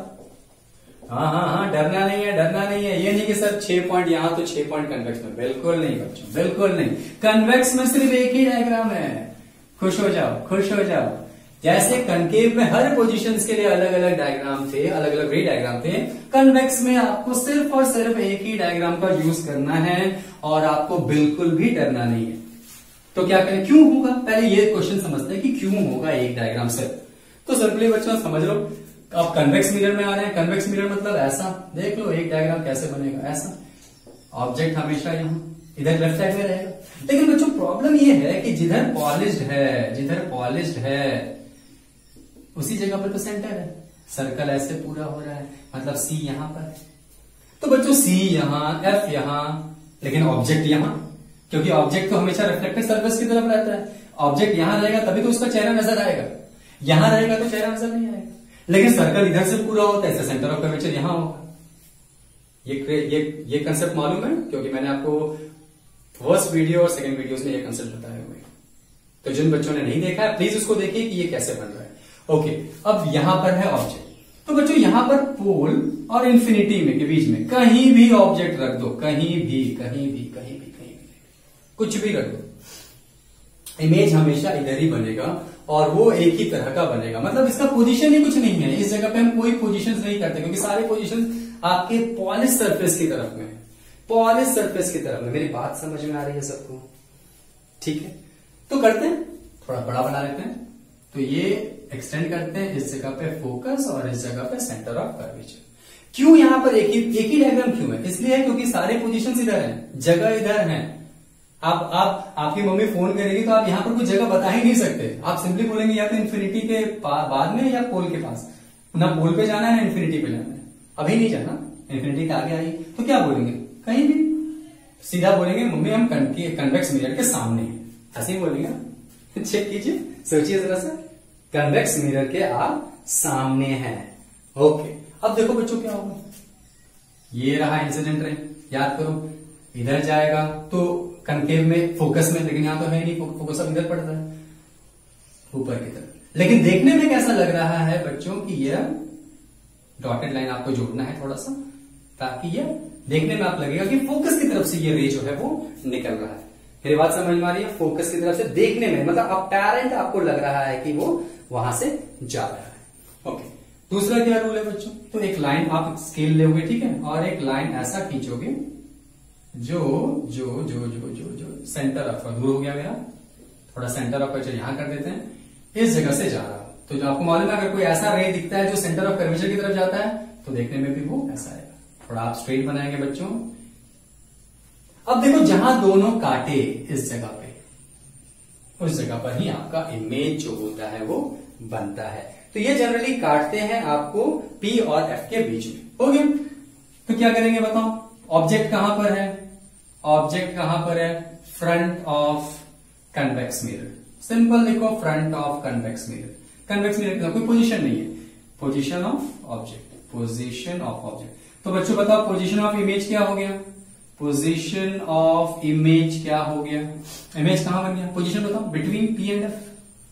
हाँ, डरना नहीं है, डरना नहीं है। ये नहीं कि सर 6 पॉइंट यहां तो 6 पॉइंट कन्वेक्स में, बिल्कुल नहीं बच्चों, बिल्कुल नहीं। कन्वेक्स में सिर्फ एक ही डायग्राम है, खुश हो जाओ, खुश हो जाओ। जैसे कनकेव में हर पोजीशंस के लिए अलग अलग डायग्राम थे, अलग अलग रे डायग्राम थे, कन्वेक्स में आपको सिर्फ और सिर्फ एक ही डायग्राम का यूज करना है और आपको बिल्कुल भी डरना नहीं है। तो क्या करें, क्यों होगा, पहले ये क्वेश्चन समझते हैं कि क्यों होगा एक डायग्राम से। तो सिंपली बच्चों समझ लो, आप कन्वेक्स मिरर में आ रहे हैं। कन्वेक्स मिरर मतलब ऐसा, देख लो एक डायग्राम कैसे बनेगा, ऐसा ऑब्जेक्ट हमेशा यहां इधर लेफ्ट साइड में रहेगा। लेकिन बच्चों प्रॉब्लम ये है कि जिधर पॉलिश्ड है उसी जगह पर तो सेंटर है। सर्कल ऐसे पूरा हो रहा है, मतलब सी यहां पर है। तो बच्चों सी यहां, एफ यहां, लेकिन ऑब्जेक्ट यहां, क्योंकि ऑब्जेक्ट तो हमेशा रिफ्लेक्टेड सरफेस की तरफ रहता है। ऑब्जेक्ट यहां रहेगा तभी तो उसका चेहरा नजर आएगा, यहां रहेगा तो चेहरा नजर नहीं आएगा। लेकिन सर्कल इधर से पूरा होता है, इससे सेंटर ऑफ कर्वेचर यहां होगा। ये कंसेप्ट मालूम है, क्योंकि मैंने आपको फर्स्ट वीडियो और सेकंड वीडियोस में ये कंसेप्ट बताए हुए हैं। तो जिन बच्चों ने नहीं देखा है प्लीज उसको देखिए कि ये कैसे बन रहा है। ओके, अब यहां पर है ऑब्जेक्ट। तो बच्चों यहां पर पोल और इंफिनिटी में के बीच में कहीं भी ऑब्जेक्ट रख दो, कहीं भी कुछ भी रख दो, इमेज हमेशा इधर ही बनेगा और वो एक ही तरह का बनेगा। मतलब इसका पोजीशन ही कुछ नहीं है। इस जगह पे हम कोई पोजीशन नहीं करते, क्योंकि सारे पोजीशन आपके पॉलिश सरफेस की तरफ में, पॉलिश सरफेस की तरफ में। मेरी बात समझ में आ रही है सबको? ठीक है, तो करते हैं, थोड़ा बड़ा बना लेते हैं। तो ये एक्सटेंड करते हैं, इस जगह पे फोकस और इस जगह पे सेंटर ऑफ कर्वेचर। क्यों यहां पर एक ही डायग्राम क्यों है? इसलिए क्योंकि सारे पोजीशंस इधर हैं, जगह इधर है। आपकी मम्मी फोन करेगी तो आप यहां पर कुछ जगह बता ही नहीं सकते। आप सिंपली बोलेंगे या तो इन्फिनिटी के बाद में या पोल के पास। ना पोल पे जाना है ना इन्फिनिटी पे जाना है, अभी नहीं जाना, इन्फिनिटी के आगे आइए। तो क्या बोलेंगे, कहीं भी सीधा बोलेंगे मम्मी हम कन्वेक्स मिरर के सामने हैं, ऐसे ही बोलेंगे। चेक कीजिए, सोचिए जरा सा, कन्वेक्स मिरर के आप सामने हैं। ओके, अब देखो बच्चों क्या होगा, ये रहा इंसिडेंट रे, याद करो इधर जाएगा तो कनकेव में फोकस में, लेकिन यहां तो है नहीं, फोकस अब इधर पड़ता है ऊपर की तरफ। लेकिन देखने में कैसा लग रहा है बच्चों की ये डॉटेड लाइन आपको जोड़ना है थोड़ा सा, ताकि ये देखने में आप लगेगा कि फोकस की तरफ से ये रे जो है वो निकल रहा है। मेरी बात समझ में आ रही है? फोकस की तरफ से देखने में, मतलब अपैरेंट आपको लग रहा है कि वो वहां से जा रहा है। ओके, दूसरा क्या रूल है बच्चों? तो एक लाइन आप स्केल लोगे, ठीक है, और एक लाइन ऐसा खींचोगे जो जो जो जो जो जो सेंटर ऑफ, दूर हो गया मेरा, थोड़ा सेंटर ऑफ कर्वेचर यहां कर देते हैं, इस जगह से जा रहा है। तो जो आपको मालूम है, अगर कोई ऐसा रे दिखता है जो सेंटर ऑफ कर्वेचर की तरफ जाता है तो देखने में भी वो ऐसा आएगा। थोड़ा आप स्ट्रेट बनाएंगे बच्चों। अब देखो जहां दोनों काटे इस जगह पे, उस जगह पर ही आपका इमेज जो होता है वो बनता है। तो ये जनरली काटते हैं आपको P और F के बीच में। हो गया, तो क्या करेंगे बताओ? ऑब्जेक्ट कहां पर है? ऑब्जेक्ट कहां पर है? Front of convex mirror. Simple लिखो, front of convex mirror. Convex mirror का कोई पोजीशन नहीं है, position of object, position of object. तो बच्चों बताओ पोजीशन ऑफ इमेज क्या हो गया? पोजीशन ऑफ इमेज क्या हो गया? इमेज कहां बन गया? पोजीशन बताओ, between P and F,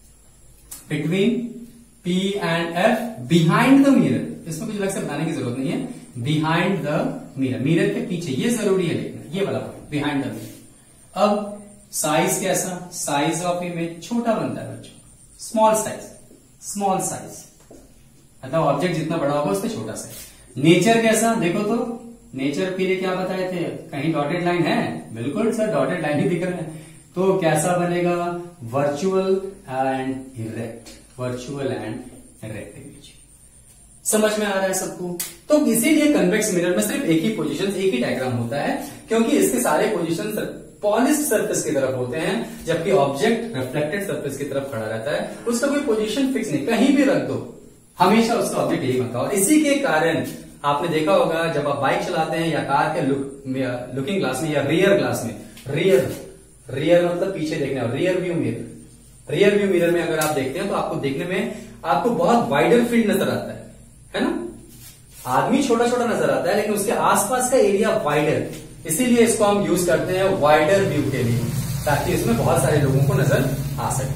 between P and F, behind the mirror. इसमें कुछ अलग से बताने की जरूरत नहीं है, बिहाइंड द मिरर, मिरर के पीछे, ये जरूरी है लिखना, ये वाला पॉइंट, बिहाइंड द मिरर। अब साइज कैसा? साइज ऑफ इमेज छोटा बनता है बच्चों, स्मॉल साइज, स्मॉल साइज, मतलब ऑब्जेक्ट जितना बड़ा होगा उससे छोटा साइज। नेचर कैसा? देखो तो नेचर के लिए क्या बताए थे? कहीं डॉटेड लाइन है? बिल्कुल सर, डॉटेड लाइन ही दिख रहे हैं। तो कैसा बनेगा? Virtual and erect, virtual and erect image. समझ में आ रहा है सबको? तो इसीलिए कन्वेक्स मिरर में सिर्फ एक ही पोजीशन, एक ही डायग्राम होता है, क्योंकि इसके सारे पोजीशन पॉलिश सरफेस की तरफ होते हैं, जबकि ऑब्जेक्ट रिफ्लेक्टेड सरफेस की तरफ खड़ा रहता है। उसका कोई पोजीशन फिक्स नहीं, कहीं भी रख दो, हमेशा उसका ऑब्जेक्ट यही बनता है। और इसी के कारण आपने देखा होगा जब आप बाइक चलाते हैं या कार के लुकिंग ग्लास में या रियर ग्लास में, रियर मतलब पीछे देखने, और रियर व्यू मिरर में अगर आप देखते हैं तो आपको देखने में आपको बहुत वाइडर फील्ड नजर आता है ना? आदमी छोटा छोटा नजर आता है, लेकिन उसके आसपास का एरिया वाइडर, इसीलिए इसको हम यूज करते हैं वाइडर व्यू के लिए, ताकि इसमें बहुत सारे लोगों को नजर आ सके।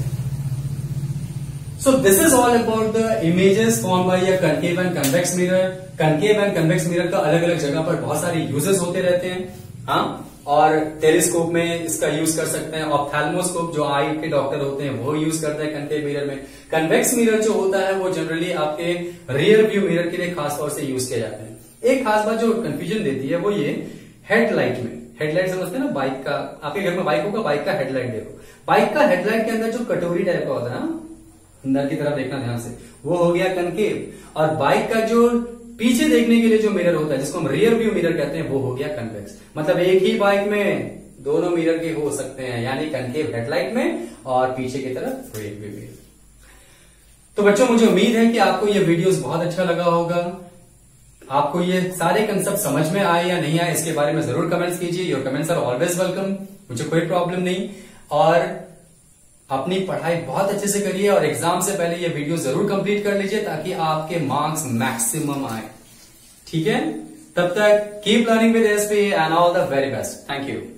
So this is all about the images formed by a concave and convex mirror. Concave and convex mirror का अलग अलग जगह पर बहुत सारे यूजेस होते रहते हैं, हाँ, और टेलीस्कोप में इसका यूज कर सकते हैं। ऑप्थेल्मोस्कोप जो आई के डॉक्टर होते हैं वो यूज करते हैं कनकेव मिरर में। कन्वेक्स मिरर जो होता है वो जनरली आपके रियर व्यू मिरर के लिए खास तौर से यूज किया जाता है। एक खास बात जो कंफ्यूजन देती है वो ये हेडलाइट में, हेडलाइट समझते हैं ना, बाइक का, आपके घर में बाइक होगा, बाइक का हेडलाइट देखो, बाइक का हेडलाइट के अंदर जो कटोरी टाइप का होता है ना, अंदर की तरफ देखना ध्यान से, वो हो गया कनकेव। और बाइक का जो पीछे देखने के लिए जो मिरर होता है जिसको हम रियर व्यू मिरर कहते हैं वो हो गया कन्वेक्स। मतलब एक ही बाइक में दोनों मिरर के हो सकते हैं, यानी कनकेव हेडलाइट में और पीछे की तरफ रियर व्यू मिरर। तो बच्चों मुझे उम्मीद है कि आपको ये वीडियोस बहुत अच्छा लगा होगा। आपको ये सारे कंसेप्ट समझ में आए या नहीं आए इसके बारे में जरूर कमेंट्स कीजिए। Your comments are always welcome, मुझे कोई प्रॉब्लम नहीं। और अपनी पढ़ाई बहुत अच्छे से करिए और एग्जाम से पहले ये वीडियो जरूर कंप्लीट कर लीजिए ताकि आपके मार्क्स मैक्सिमम आए। ठीक है, तब तक keep learning with SP and all the very best. Thank you.